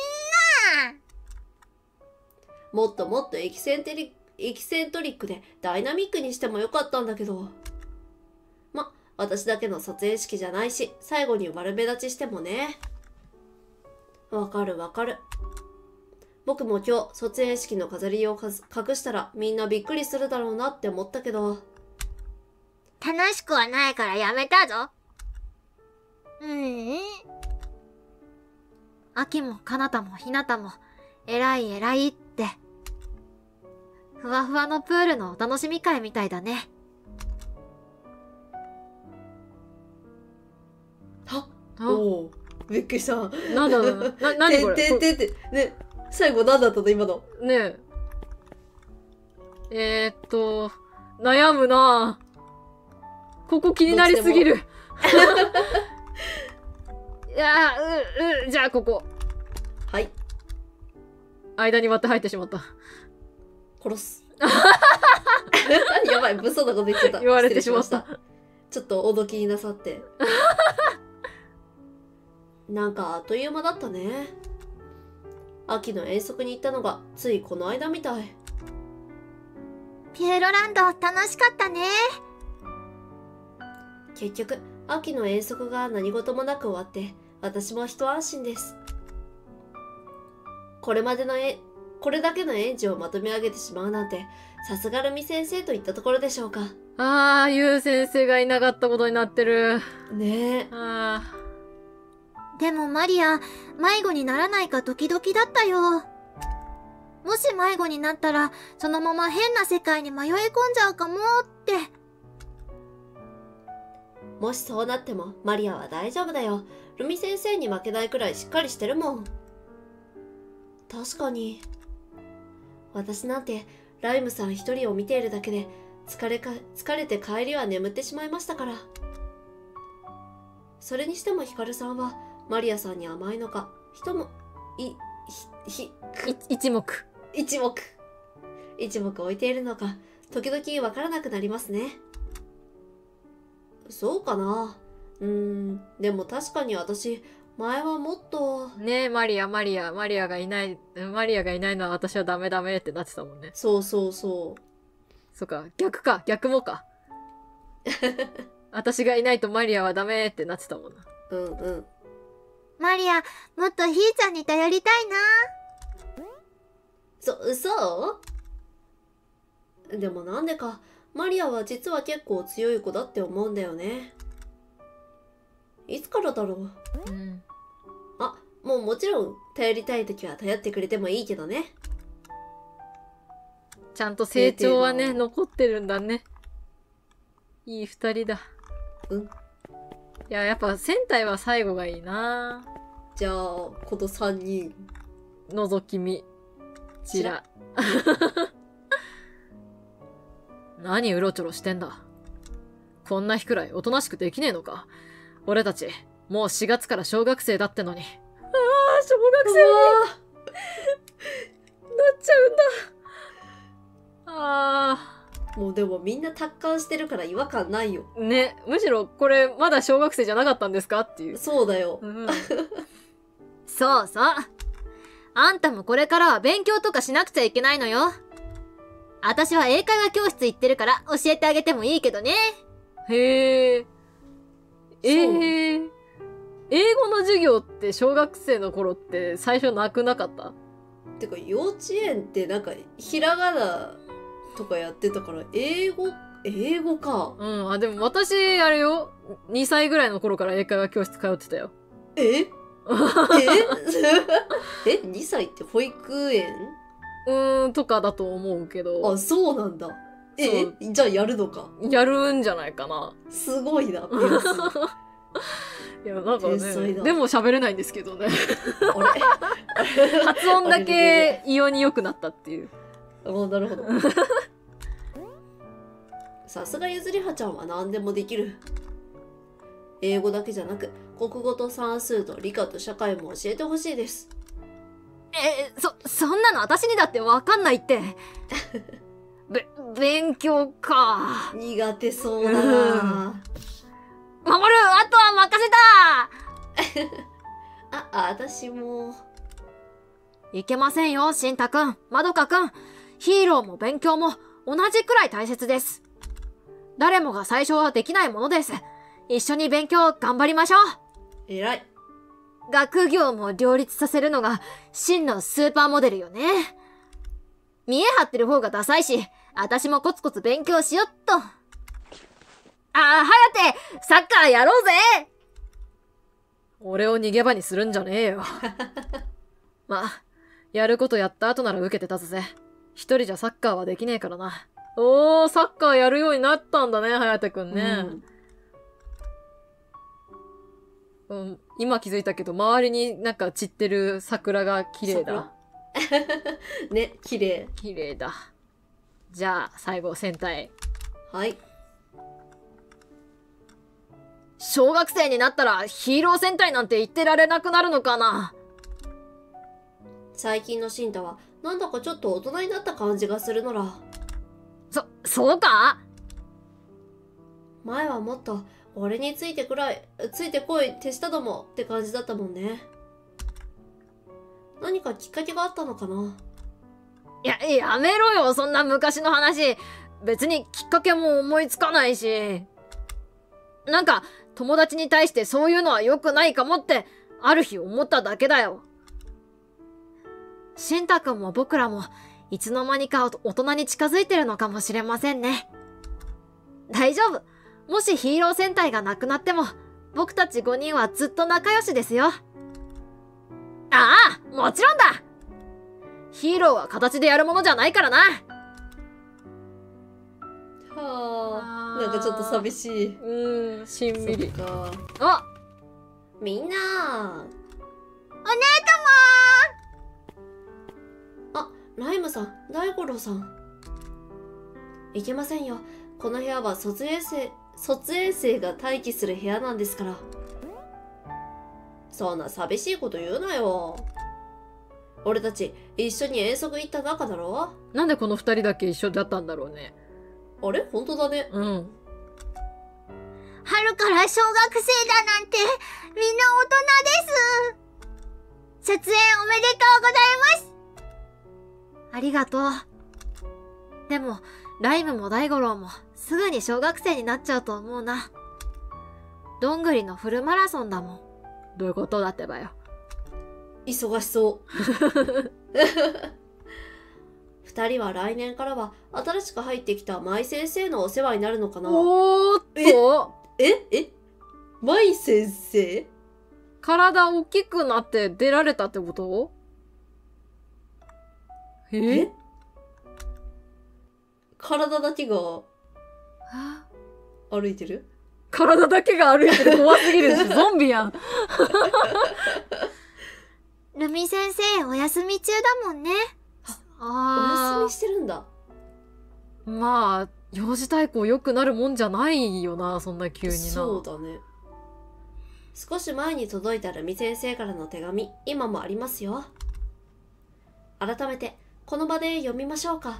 もっともっとエキセンテリエキセントリックでダイナミックにしてもよかったんだけど。ま、私だけの卒園式じゃないし、最後に悪目立ちしてもね。わかるわかる。僕も今日卒園式の飾りを隠したらみんなびっくりするだろうなって思ったけど。 楽しくはないからやめたぞ。ううん。秋もかなたもひなたも偉い偉いって。ふわふわのプールのお楽しみ会みたいだね。 はっ、おお、びっくりした。 なんだろうな、なにこれ。 てんてんてんてん。ね、最後なんだったの今の。 ねえ。えー、っと、悩むなぁ。ここ気になりすぎる。いやー、う、う、じゃあここ。 はい。 間に割って入ってしまった。 殺す。やばい、物騒なこと言っちゃった。 言われてしまった。 失礼しました。ちょっとおどきになさって。なんかあっという間だったね。秋の遠足に行ったのがついこの間みたい。 ピューロランド楽しかったね。 結局秋の遠足が何事もなく終わって私も一安心です。これまでのえこれだけの園児をまとめ上げてしまうなんてさすがルミ先生といったところでしょうか。 ああ、ゆう先生がいなかったことになってる。 ねえ。 ああ。でもマリア、迷子にならないかドキドキだったよ。もし迷子になったらそのまま変な世界に迷い込んじゃうかもって。 もしそうなってもマリアは大丈夫だよ。ルミ先生に負けないくらいしっかりしてるもん。確かに。私なんてライムさん一人を見ているだけで疲れか疲れて帰りは眠ってしまいましたから。それにしてもヒカルさんはマリアさんに甘いのか、人もいひひ一目一目一目置いているのか時々わからなくなりますね。そうかな。うーん、でも確かに私前はもっとねえ、マリアマリアマリアがいないマリアがいないのは私はダメダメってなってたもんね。 そうそうそう。 そっか、逆か逆もか。私がいないとマリアはダメってなってたもんな。 うんうん。 マリア、もっとひーちゃんに頼りたいな。 そ、嘘？ でもなんでかマリアは実は結構強い子だって思うんだよね。いつからだろう。 うん。 あ、もうもちろん頼りたい時は頼ってくれてもいいけどね。 ちゃんと成長はね、 ええ残ってるんだね。いい二人だ。 うん。 いや、やっぱ戦隊は最後がいいな。 じゃあこのさんにん。 覗き見。ちら。何うろちょろしてんだ。こんな日くらいおとなしくできねえのか。俺たち、もうしがつから小学生だってのに。ああ、小学生になっちゃうんだ。あもうでもみんな達観してるから違和感ないよ。 あ。ね、むしろこれまだ小学生じゃなかったんですかっていう。 そうだよ。 うん、 そうそう。あんたもこれからは勉強とかしなくちゃいけないのよ。私は英会話教室行ってるから教えてあげてもいいけどね。 へえ。えー、英語の授業って小学生の頃って最初なくなかった？ てか幼稚園ってなんかひらがなとかやってたから英語英語か。 うん、あ、でも私、あれよ、にさいぐらいの頃から英会話教室通ってたよ。 えええにさいって保育園？ うーん、とかだと思うけど。 あ、そうなんだ。えそうじゃあやるのか。 やるんじゃないかな。 すごいな、ピアス。 いや、なんかね、 天才だでも喋れないんですけどね。 あれ発音だけ異様に良くなったっていう。 あ、なるほど。さすがゆずりはちゃんは何でもできる。英語だけじゃなく、国語と算数と理科と社会も教えてほしいです。 え、そ、そんなの私にだってわかんないって。べ、勉強か。 苦手そうだな。 守る、あとは任せた。 あ、あ、私も。 いけませんよ、しんたくん、まどかくん。ヒーローも勉強も同じくらい大切です。誰もが最初はできないものです。一緒に勉強頑張りましょう。 偉い。 学業も両立させるのが真のスーパーモデルよね。見え張ってる方がダサいし、私もコツコツ勉強しよっと。ああ、はやて、サッカーやろうぜ。 俺を逃げ場にするんじゃねえよ。まあ、やることやった後なら受けて立つぜ。一人じゃサッカーはできねえからな。おー、サッカーやるようになったんだね、はやてくんね。うん、うん、今気づいたけど、周りになんか散ってる桜が綺麗だ。 ね、綺麗。 綺麗だ。じゃあ、最後、戦隊。 はい。 小学生になったらヒーロー戦隊なんて言ってられなくなるのかな。 最近のシンタはなんだかちょっと大人になった感じがするのら。 そ、そうか？ 前はもっと俺についてくらい、ついてこい手下どもって感じだったもんね。何かきっかけがあったのかな。 いや、やめろよ、そんな昔の話。別にきっかけも思いつかないし。なんか、友達に対してそういうのは良くないかもって、ある日思っただけだよ。しんたくんも僕らも、いつの間にか大人に近づいてるのかもしれませんね。大丈夫。もしヒーロー戦隊がなくなっても、僕たちごにんはずっと仲良しですよ。ああ、もちろんだ。ヒーローは形でやるものじゃないからな。 はあ、なんかちょっと寂しい。 うーん、しんみり。 そっか。 あ、 みんなお姉あ、ライムさん、大五郎さん。いけませんよ。この部屋は卒園生、卒園生が待機する部屋なんですから。そんな寂しいこと言うなよ。俺たち一緒に遠足行った仲だろ。 なんでこの二人だけ一緒だったんだろうね。 あれ本当だね。 うん。 春から小学生だなんて、みんな大人です。卒園おめでとうございます。ありがとう。でも、ライムも大五郎もすぐに小学生になっちゃうと思うな。どんぐりのフルマラソンだもん。 どういうことだってばよ。 忙しそう。 二人は来年からは新しく入ってきた舞先生のお世話になるのかな。 おーっとええ舞先生？ 体大きくなって出られたってこと？ええ体だけが歩いてる？ 体だけが歩いてる怖すぎるし、ゾンビやん。 ルミ先生、お休み中だもんね。 おあ休みしてるんだ。 あ、まあ、幼児対抗良くなるもんじゃないよな、そんな急にな。 そうだね。少し前に届いたルミ先生からの手紙、今もありますよ。改めて、この場で読みましょうか。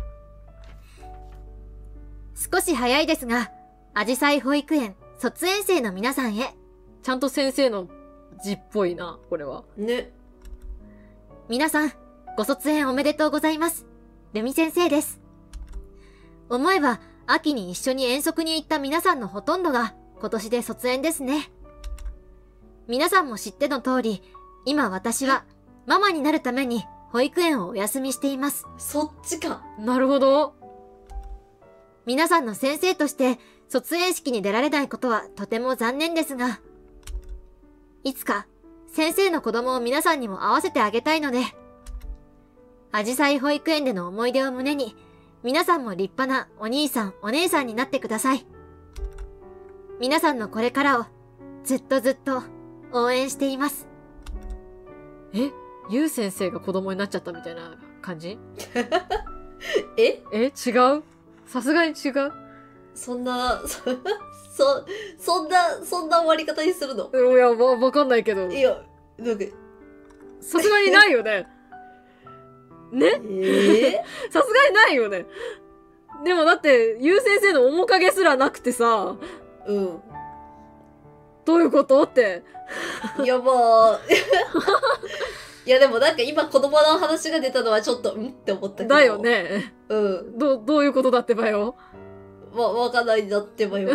少し早いですが、あじさい保育園卒園生の皆さんへ。 ちゃんと先生の字っぽいな、これは。 ね。 皆さん、ご卒園おめでとうございます。ルミ先生です。思えば、秋に一緒に遠足に行った皆さんのほとんどが今年で卒園ですね。皆さんも知っての通り、今私はママになるために保育園をお休みしています。 そっちか。 なるほど。 皆さんの先生として卒園式に出られないことはとても残念ですが、いつか先生の子供を皆さんにも会わせてあげたいので、あじさい保育園での思い出を胸に、皆さんも立派なお兄さんお姉さんになってください。皆さんのこれからをずっとずっと応援しています。 えゆう先生が子供になっちゃったみたいな感じ？ ええ違う？さすがに違う？ そんな、そ、そ、そんな、そんな終わり方にするの？ いや、わ、わかんないけど。 いや、なんか、 さすがにないよね。ね？ えさすがにないよね。でもだって、ゆう先生の面影すらなくてさ、 ー、うん。 どういうことって。 いや、まあ、いや、でもなんか今子供の話が出たのはちょっと、んって思ったけど。 だよ。ね。 うん。 ど、どういうことだってばよ。 わ、わかんないんだってばよ。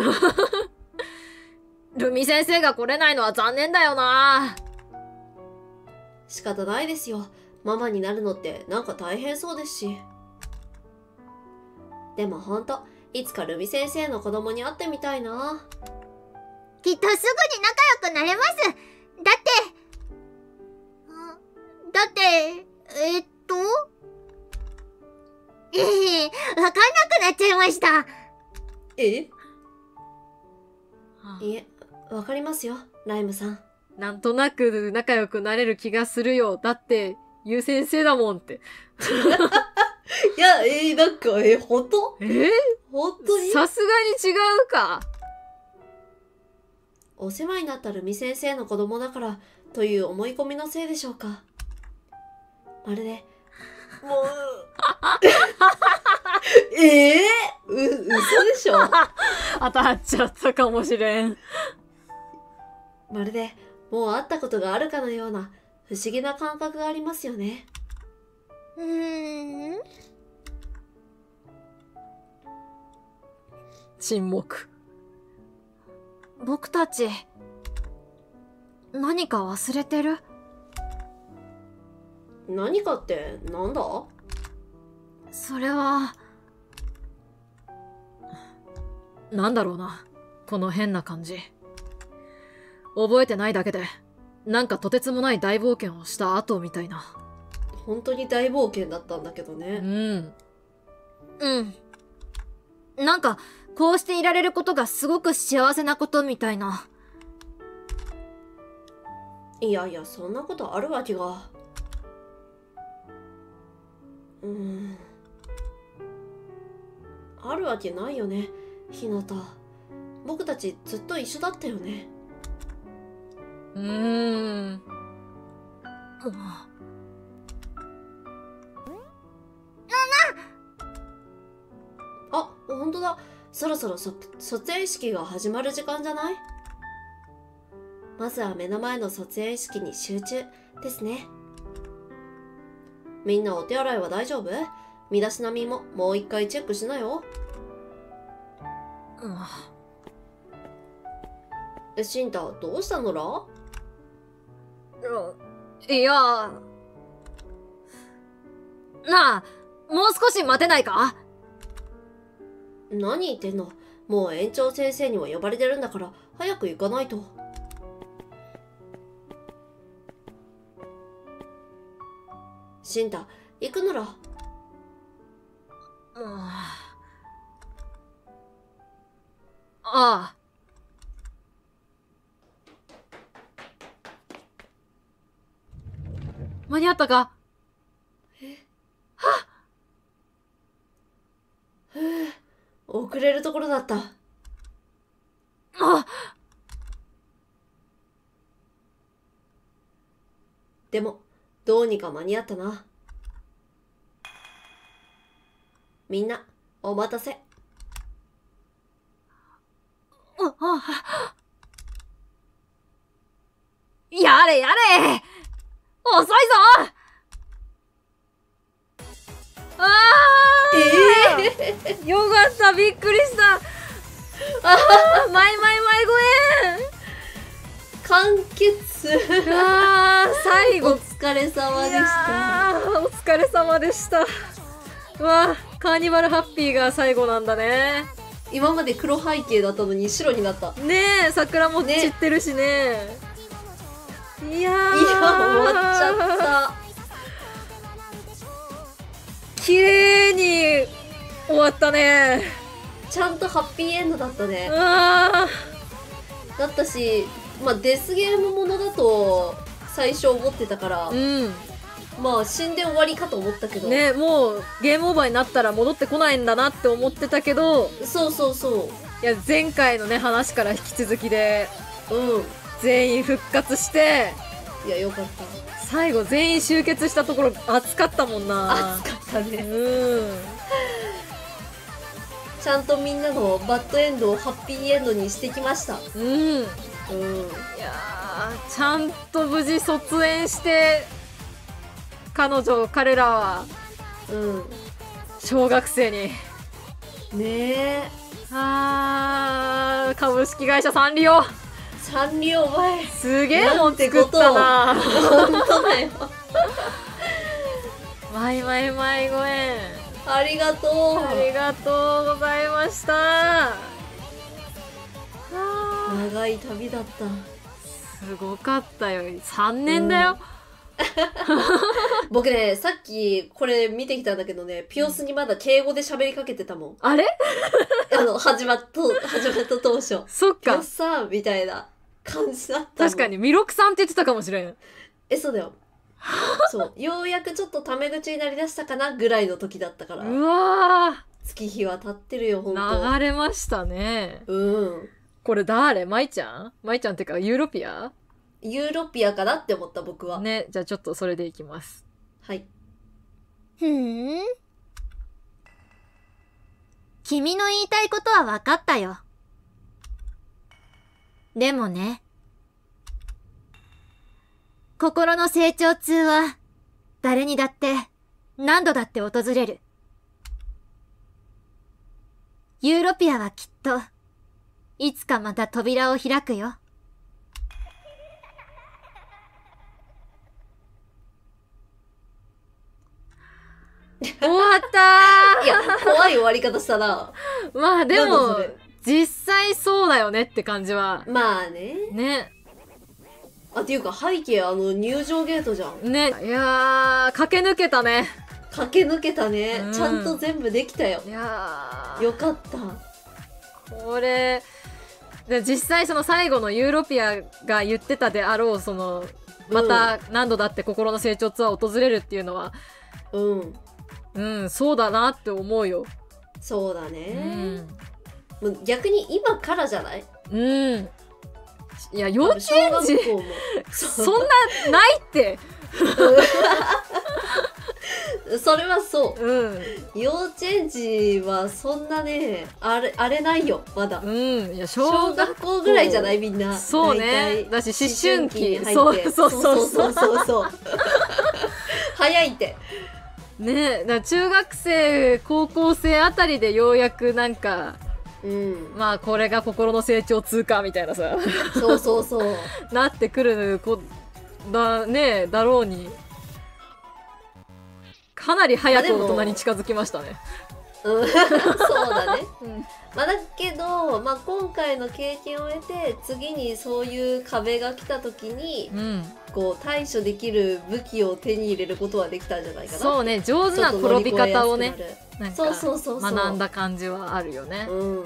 ルミ先生が来れないのは残念だよな。 仕方ないですよ。ママになるのってなんか大変そうですし。でもほんと、いつかルミ先生の子供に会ってみたいな。 きっとすぐに仲良くなれます。だって、あだって、えっと、ええわかんなくなっちゃいました。 えいえ、わかりますよ、ライムさん。 なんとなく仲良くなれる気がするよ。だって、ゆう先生だもんって。 いや、えー、なんか、えー、ほんとえー、 ほんとにさすがに違うか。 お世話になったルミ先生の子供だからという思い込みのせいでしょうか。まるで、もう、ええー、う、嘘でしょ。 当たっちゃったかもしれん。 まるで、もう会ったことがあるかのような不思議な感覚がありますよね。 うーん。 沈黙。 僕たち、何か忘れてる？ 何かってなんだ？ それは、 なんだろうな。この変な感じ。覚えてないだけで、なんかとてつもない大冒険をした後みたいな。 本当に大冒険だったんだけどうね。 ん。 うん。なんか、こうしていられることがすごく幸せなことみたいな。 いやいや、そんなことあるわけが。うーん。あるわけないよね、ひなた。僕たちずっと一緒だったよね。 うーん。 あ、ほんとだ。そろそろそ卒園式が始まる時間じゃない？まずは目の前の卒園式に集中ですね。みんなお手洗いは大丈夫？身だしなみももう一回チェックしなよ。え、シンタ、どうしたのら？ いや、 なあ、 もう少し待てないか？ 何言ってんの。もう園長先生にも呼ばれてるんだから早く行かないと。シンタ、行くなら。 ああ。間に合ったか？ 遅れるところだった。 あ、 でもどうにか間に合ったな。みんなお待たせ。 あ、あ、やれやれ、遅いぞ。ああ、 えよかった、びっくりした。ああ、マイマイマイごー、完結。 えん。ああ、最お後。 疲れ様でしいやた。 ー、お疲れ様でした。うわあ、カーニバルハッピーが最後なんだね。 今まで黒背景だったのに白になった。 ねえ、桜も散ってるしね。いやー、 いや、終わっちゃった。 綺麗に終わったね。 ちゃんとハッピーエンドだったね。 うわだったし、まあデスゲームものだと最初思ってたから、 ー、うん。 まあ死んで終わりかと思ったけど、 ね、もうゲームオーバーになったら戻ってこないんだなって思ってたけど、 そうそうそいや、前回のね、話から引き続きでう。うん。 全員復活して、 いや、よかっ最後全員集結したところ熱かったもんた。 な。 熱かったね。 うん。 ちゃんとみんなのバッドエンドをハッピーエンドにしてきました。 うん。 うん。 いやー、ちゃんと無事卒園して彼女彼らはう小学生に。 ん。ねえ。 あー、株式会社サンリオ、 サンリオ前。 すげえもん作ったな。 本当だよ。 マイマイマイごえん、 ありがとう。 ありがとうございました。あー、 長い旅だった。 すごかったよ。さんねんだよ。 僕ね、さっきこれ見てきたんだけどね、ピオスにまだ敬語で喋りかけてたもん。 あれあの、始まった、始まった当初。 そっかピオ。スさんみたいな感じだったもん。 確かに、ミロクさんって言ってたかもしれん。 え、そうだよ。そう。ようやくちょっとタメ口になりだしたかなぐらいの時だったから。 うわ月日は経ってるよ、ほんと。 ー、流れましたね。 うん。 これ誰？マイちゃん？マイちゃんってか、ユーロピア？ ユーロピアかなって思った僕は。 ね、じゃあちょっとそれでいきます。 はい。 ふーん。君の言いたいことは分かったよ。でもね、心の成長痛は誰にだって何度だって訪れる。ユーロピアはきっといつかまた扉を開くよ。 終わったいや、怖い終わり方したな。 ー。まあでなんだもそれ、 実際そうだよねって感じは。 まあね。 ね。 あ、っていうか背景あの入場ゲートじゃん。 ね。いやー、駆け抜けたね。 駆け抜けたね。 うんちゃんと全部できたよ。 いやー。 よかった。 これ、で実際その最後のユーロピアが言ってたであろう、その、また何度だって心の成長ツアー訪れるっていうのは、 うん。 うん、そうだなって思うよ。 そうだうね。 ん。 もう逆に今からじゃない？ うん。いや、幼稚園児、 小学校も。 そんな、ないって。 それはそうん。 う。幼稚園児はそんなね、あれ、あれないよ、まだ。 うん。いや、 小小学学校ぐらいじゃないみんな。 そうね大体だし思春期に入ってそうそうそうそうそうそうそう。早いって。 ねだから中学生、高校生あたりでようやくなんか、 うん。 まあこれが心の成長通過みたいなさ、 そうそうそう。 なってくるこだねだろうにかなり早くまあでも大人に近づきましたね。 うん、そうだね。 うんまあだけど、まあ、今回の経験を得て次にそういう壁が来た時にうん、 こう対処できる武器を手に入れることはできたんじゃないかな。 そうね、上手なちょっと乗り転び越えやすくなる方をね、なんそうかそうそうそう学んだ感じはあるよね。 うん、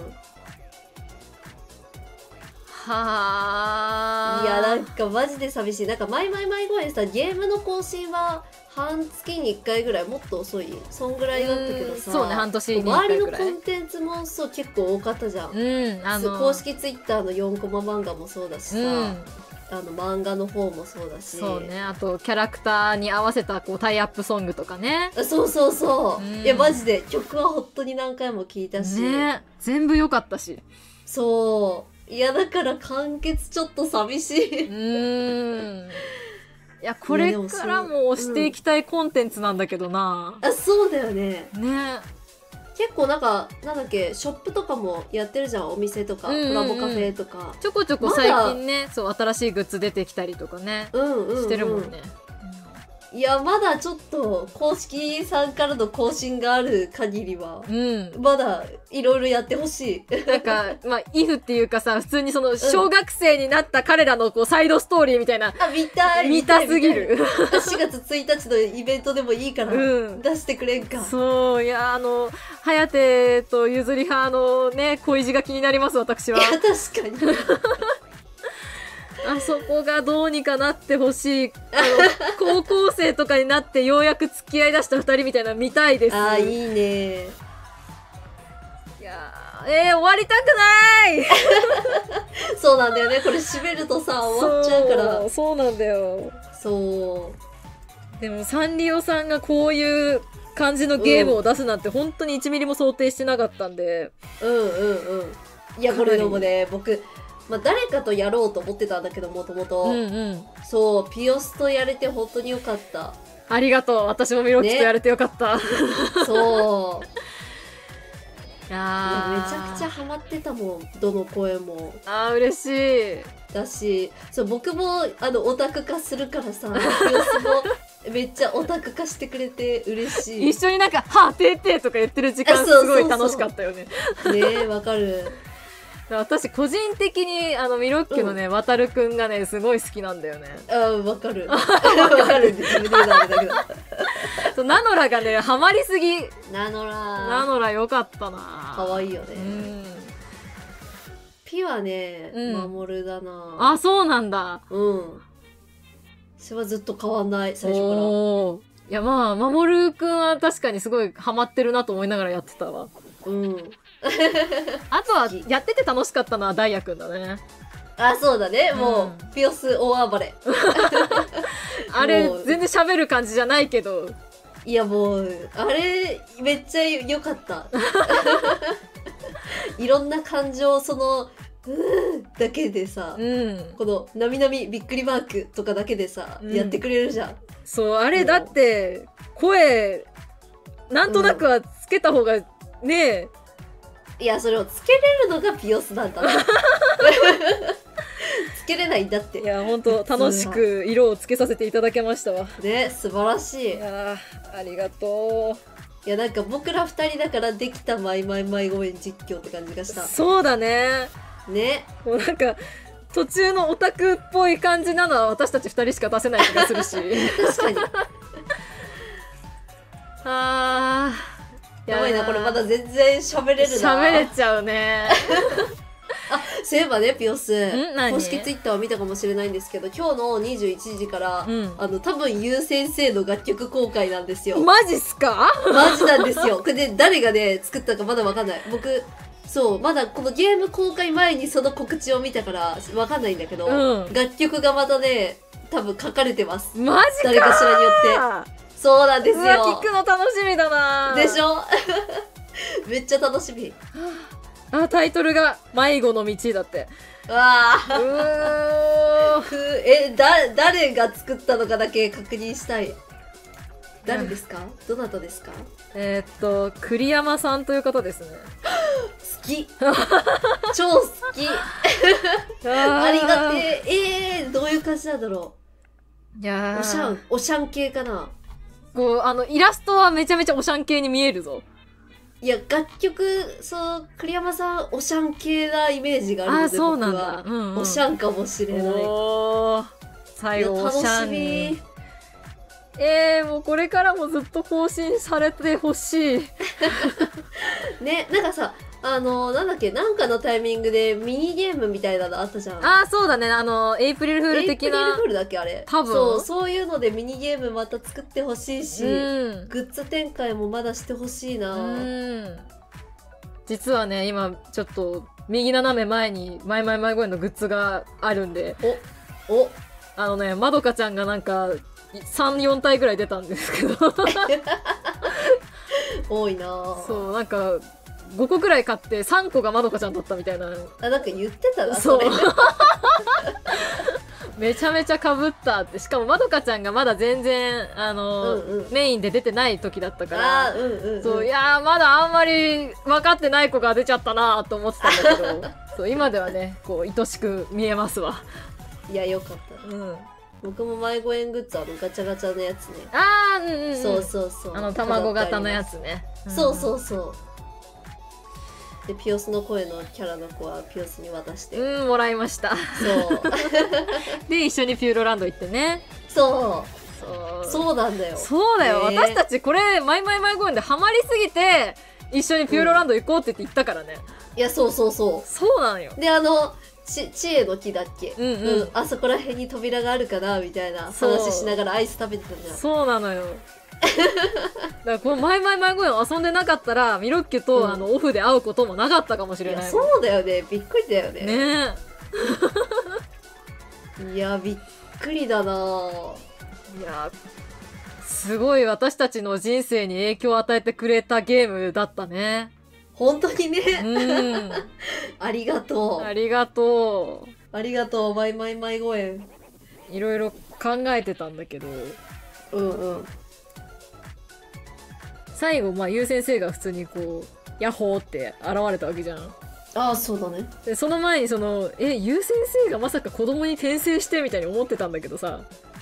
はあ。 いやなんかマジで寂しい。なんか前々前声さゲームの更新は半月にいっかいぐらい、もっと遅いそんぐらいだったけどさ、 うんそうね、半年にいっか周りのいぐらい。 コンテンツもそう結構多かったじゃん。 うん、あの公式ツイッターのよんコマ漫画もそうだしさ、 うんあの漫画の方もそうだし、 そうね、あとキャラクターに合わせたこうタイアップソングとかね。 あそうそうそう、 うんいやマジで曲は本当に何回も聴いたし、 ね、全部良かったし。 そういやだから完結ちょっと寂しい、 うーん。いや、これからも押していきたいコンテンツなんだけどな。 あそうだよね。 ね。 結構なんかなんだっけショップとかもやってるじゃん、お店とか、 うんうんうんコラボカフェとか。 ちょこちょこ最近ね、そう、新しいグッズ出てきたりとかね、 うんうん、うん、 してるもんね。 いやまだちょっと公式さんからの更新がある限りはうん。 まだいろいろやってほしい。 なんか、まあ、イフっていうかさ、普通にその、小学生になった彼らのこう、サイドストーリーみたいな、 あ見たい見たすぎる。 見たいしがつついたちのイベントでもいいからうん出してくれんか、 そう、いや、あの、颯とゆずり派のね、恋路が気になります、私は。 いや確かにあそこがどうにかなってほしい。あの、高校生とかになってようやく付き合いだした二人みたいなの見たいです。 あーいいね。 いやー、えー、終わりたくないそうなんだよね、これ閉めるとさ終わっちゃうから。 そう、そうなんだよ。 そうでも、サンリオさんがこういう感じのゲームを出すなんて本当にいちミリも想定してなかったんで。 うんうんうんいやこれでもね僕、まあ、誰かとやろうと思ってたんだけどもともとうんうん。 そうピオスとやれて本当によかった。 ありがとう。私もミロッキとやれてよかった。 そういいややめちゃくちゃハマってたもん、どの声もあー、嬉しい。 だし、そう僕もあのオタク化するからさピオスもめっちゃオタク化してくれて嬉しい。 一緒になんか「はあてーてー」とか言ってる時間すあそうそうそうごい楽しかったよね。 ねえわかる。 私個人的にあのミロッキのね、渡るくんがねすごい好きなんだよね。 あわかるわかるって自分で言うのあれだけどそうナノラがねハマりすぎ。 ナノラナノラよかったな。 かわいいよね、 うん。 ピはね、 うん守るだな。 あ、そうなんだ。 うん私はずっと変わんない最初から。 おーいやまあ守くんは確かにすごいハマってるなと思いながらやってたわ。 うんあとはやってて楽しかったのはダイヤくんだね。 あそうだね、もううピオス大暴れあれもう全然喋る感じじゃないけど。 いやもうあれめっちゃ良かったいろんな感情そのうーだけでさ、 うん。 このなみなみびっくりマークとかだけでさ、 うんやってくれるじゃん。 そう、あれだって、声、なんとなくはつけた方が、ねえ、 いやそれをつけれるのがピオスなんだなつけれないんだっていや、ほんと楽しく色をつけさせていただけましたわ。 ね素晴らしい。 いやー、ありがといやなんか僕ら二人だからできたマイマイマイごめん実況って感じがしう。 たそうだね。 ね。 もうなんか、途中のオタクっぽい感じなのは私たち二人しか出せない気がするし。 確かにあー。 やばいなこれまだ全然喋れるな。 喋れちゃうね。 あそういえばねピオスん何公式ツイッターを見たかもしれないんですけど今日のにじゅういちじから、 うんあの多分ゆう先生の楽曲公開なんですよ。 マジっすか？ マジなんですよ。これで誰がね作ったかまだわかんない。僕そうまだこのゲーム公開前にその告知を見たからわかんないんだけど、 うん楽曲がまたね多分書かれてます。 マジか誰かしらによって。そうなんですうわ、聞よく。の楽しみだな。 でしょめっちゃ楽しみ。 あ、タイトルが迷子の道だって。 わうあ。 ーふえだ誰が作ったのかだけ確認したい。誰ですか？どなたですか？ えーっと栗山さんという方ですね。 好き超好きあありがててええー、どういう感じなんだろえ。いやう。おしゃんおしゃん系かな。 構あのイラストはめちゃめちゃオシャン系に見えるぞ。 いや、楽曲、そう、栗山さん、オシャン系なイメージがあるので、 あーそうなんだ僕はうんうんオシャンかもしれない。 おー最後いやオシャン楽しみ。 えー、もうこれからもずっと更新されてほしい。 ね、なんかさ、あの、なんだっけ、なんかのタイミングでミニゲームみたいなのあったじゃん。 ああそうだね、あのエイプリルフール的エイプリルなフールだっけ、あれ。 多分そう、そういうのでミニゲームまた作ってほしいし、 うんグッズ展開もまだしてほしいな。 うん実はね今ちょっと右斜め前にマイマイマイ声のグッズがあるんで、 お、お、 あのねまどかちゃんがなんかさん、よん体ぐらい出たんですけど多いな。 そうなんかごこくらい買ってさんこがまどかちゃんだったみたいな。 あ、なんか言ってたな、 そうれめちゃめちゃかぶったって。しかもまどかちゃんがまだ全然あの、 うんうんメインで出てない時だったかあら、 ー、うんうん、うん。 そういやーまだあんまり分かってない子が出ちゃったなーと思ってたんだけどそう今ではねこう愛しく見えますわ。 いや、よかった。 うん僕も迷子園グッズ、あのガチャガチャのやつね。 あーうんうん、うん、 そうそうそう。 あの卵型のやつね。 そうそううそう。で、ピオスの声のキャラの子はピオスに渡して。 んうんもらいましたそう。 で一緒にピューロランド行ってね。 そ。 そううそうなんだよ。 そうだよ、 ね私たちこれマイマイマイゴーンでハマりすぎて一緒にピューロランド行こうって言って言ったからね、 いや、そうそうそそうなのよ。 う。で、あの、ち、知恵の木だっけ、 うんうんあそこら辺に扉があるかなみたいなそう話しながらアイス食べてたじゃん。 そうなのよだからこのマイマイマイゴーン遊んでなかったらミロッキュと、 うんあのオフで会うこともなかったかもしいや、 れない。 そうだよね。びっくりだよね。 ねいや、びっくりだなぁ。 えいやすごい私たちの人生に影響を与えてくれたゲームだったね。 本当にね。 うんありがとう。 ありがとありがとう、マイマイマイゴエン。 う。いろいろ考えてたんだけどうんうん。 最後まあゆう先生が普通にこうヤッホーって現れたわけじゃん。 ああ、そうだね。 でその前にそのえゆう先生がまさか子供に転生してみたいに思ってたんだけどさ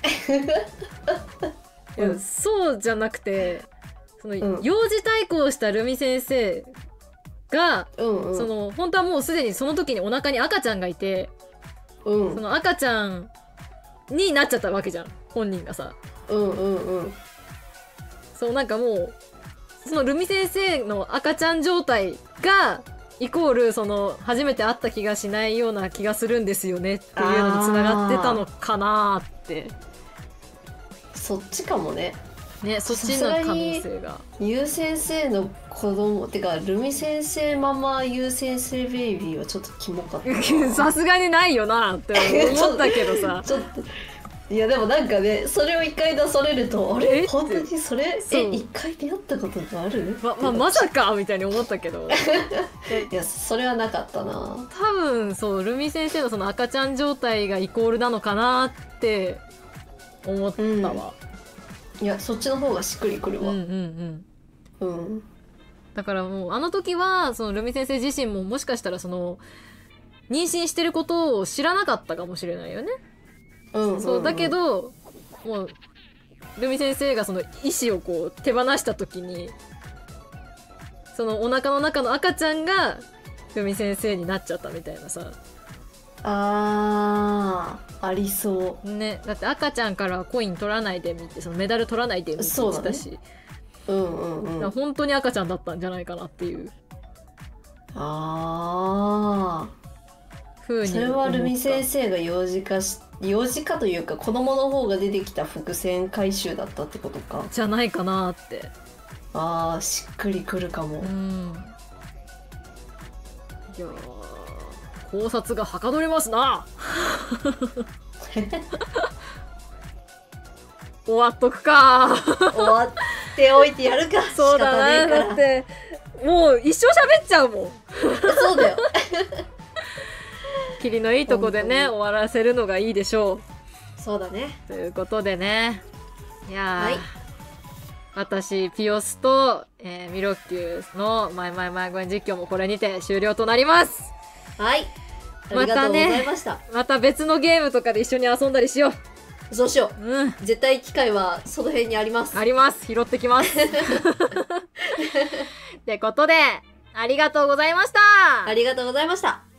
いや、 うんそうじゃなくてその、 ん幼児対抗したルミ先生が、 うんうん。 その本当はもうすでにその時にお腹に赤ちゃんがいて、 うん。 その赤ちゃんになっちゃったわけじゃん本人がさ。 うんうんうん。 そうなんかもうそのルミ先生の赤ちゃん状態がイコールその初めて会った気がしないような気がするんですよねっていうのにつながってたのかなーってそっちかもね。 ね、そっちの可能性が。 ゆう先生の子供てかルミ先生ママゆう先生ベイビーはちょっとキモかったな。 さすがにないよなって思ったけどさちょっといやでもなんかねそれを一回出されるとあれえ本当にそれそうえ一回出会ったことがあるまままさかみたいに思ったけどいやそれはなかったな。 多分そうルミ先生のその赤ちゃん状態がイコールなのかなって思ったわ。 いやそっちの方がしっくりくるわ。 うんうんうんうんだからもうあの時はそのルミ先生自身ももしかしたらその妊娠してることを知らなかったかもしれないよね。 うんそうだけどもうルミ先生がその意思をこう手放した時にそのお腹の中の赤ちゃんがルミ先生になっちゃったみたいなさ。 あーありそね、だって赤ちゃんからコイン取らないでみてそのメダル取らないでみって言ってたし、 ううんうんうんだから本当に赤ちゃんだったんじゃないかなっていうあ風にあそれはルミ先生生が幼児化し幼児化というか子供の方が出てきた伏線回収だったってことか。 じゃないかなってあーしっくりくるかも。 うんいやー考察がはかどりますな終わっとくか終わっておいてやるかそうだな、 仕方ねえからだってもう一生喋っちゃうもん。 そうだよ霧のいいとこでね本当に終わらせるのがいいでしょそうだね。 うということでねいやー、 はい私ピオスと、えーミロッキュのマイマイマイゴエン実況もこれにて終了となります。 はいありがとうございました。 また別のゲームとかで一緒に遊んだりしよう。 そうしよう。 うん。 絶対機会はその辺にあります。 あります。拾ってきます。ってことで、ありがとうございました。 ありがとうございました。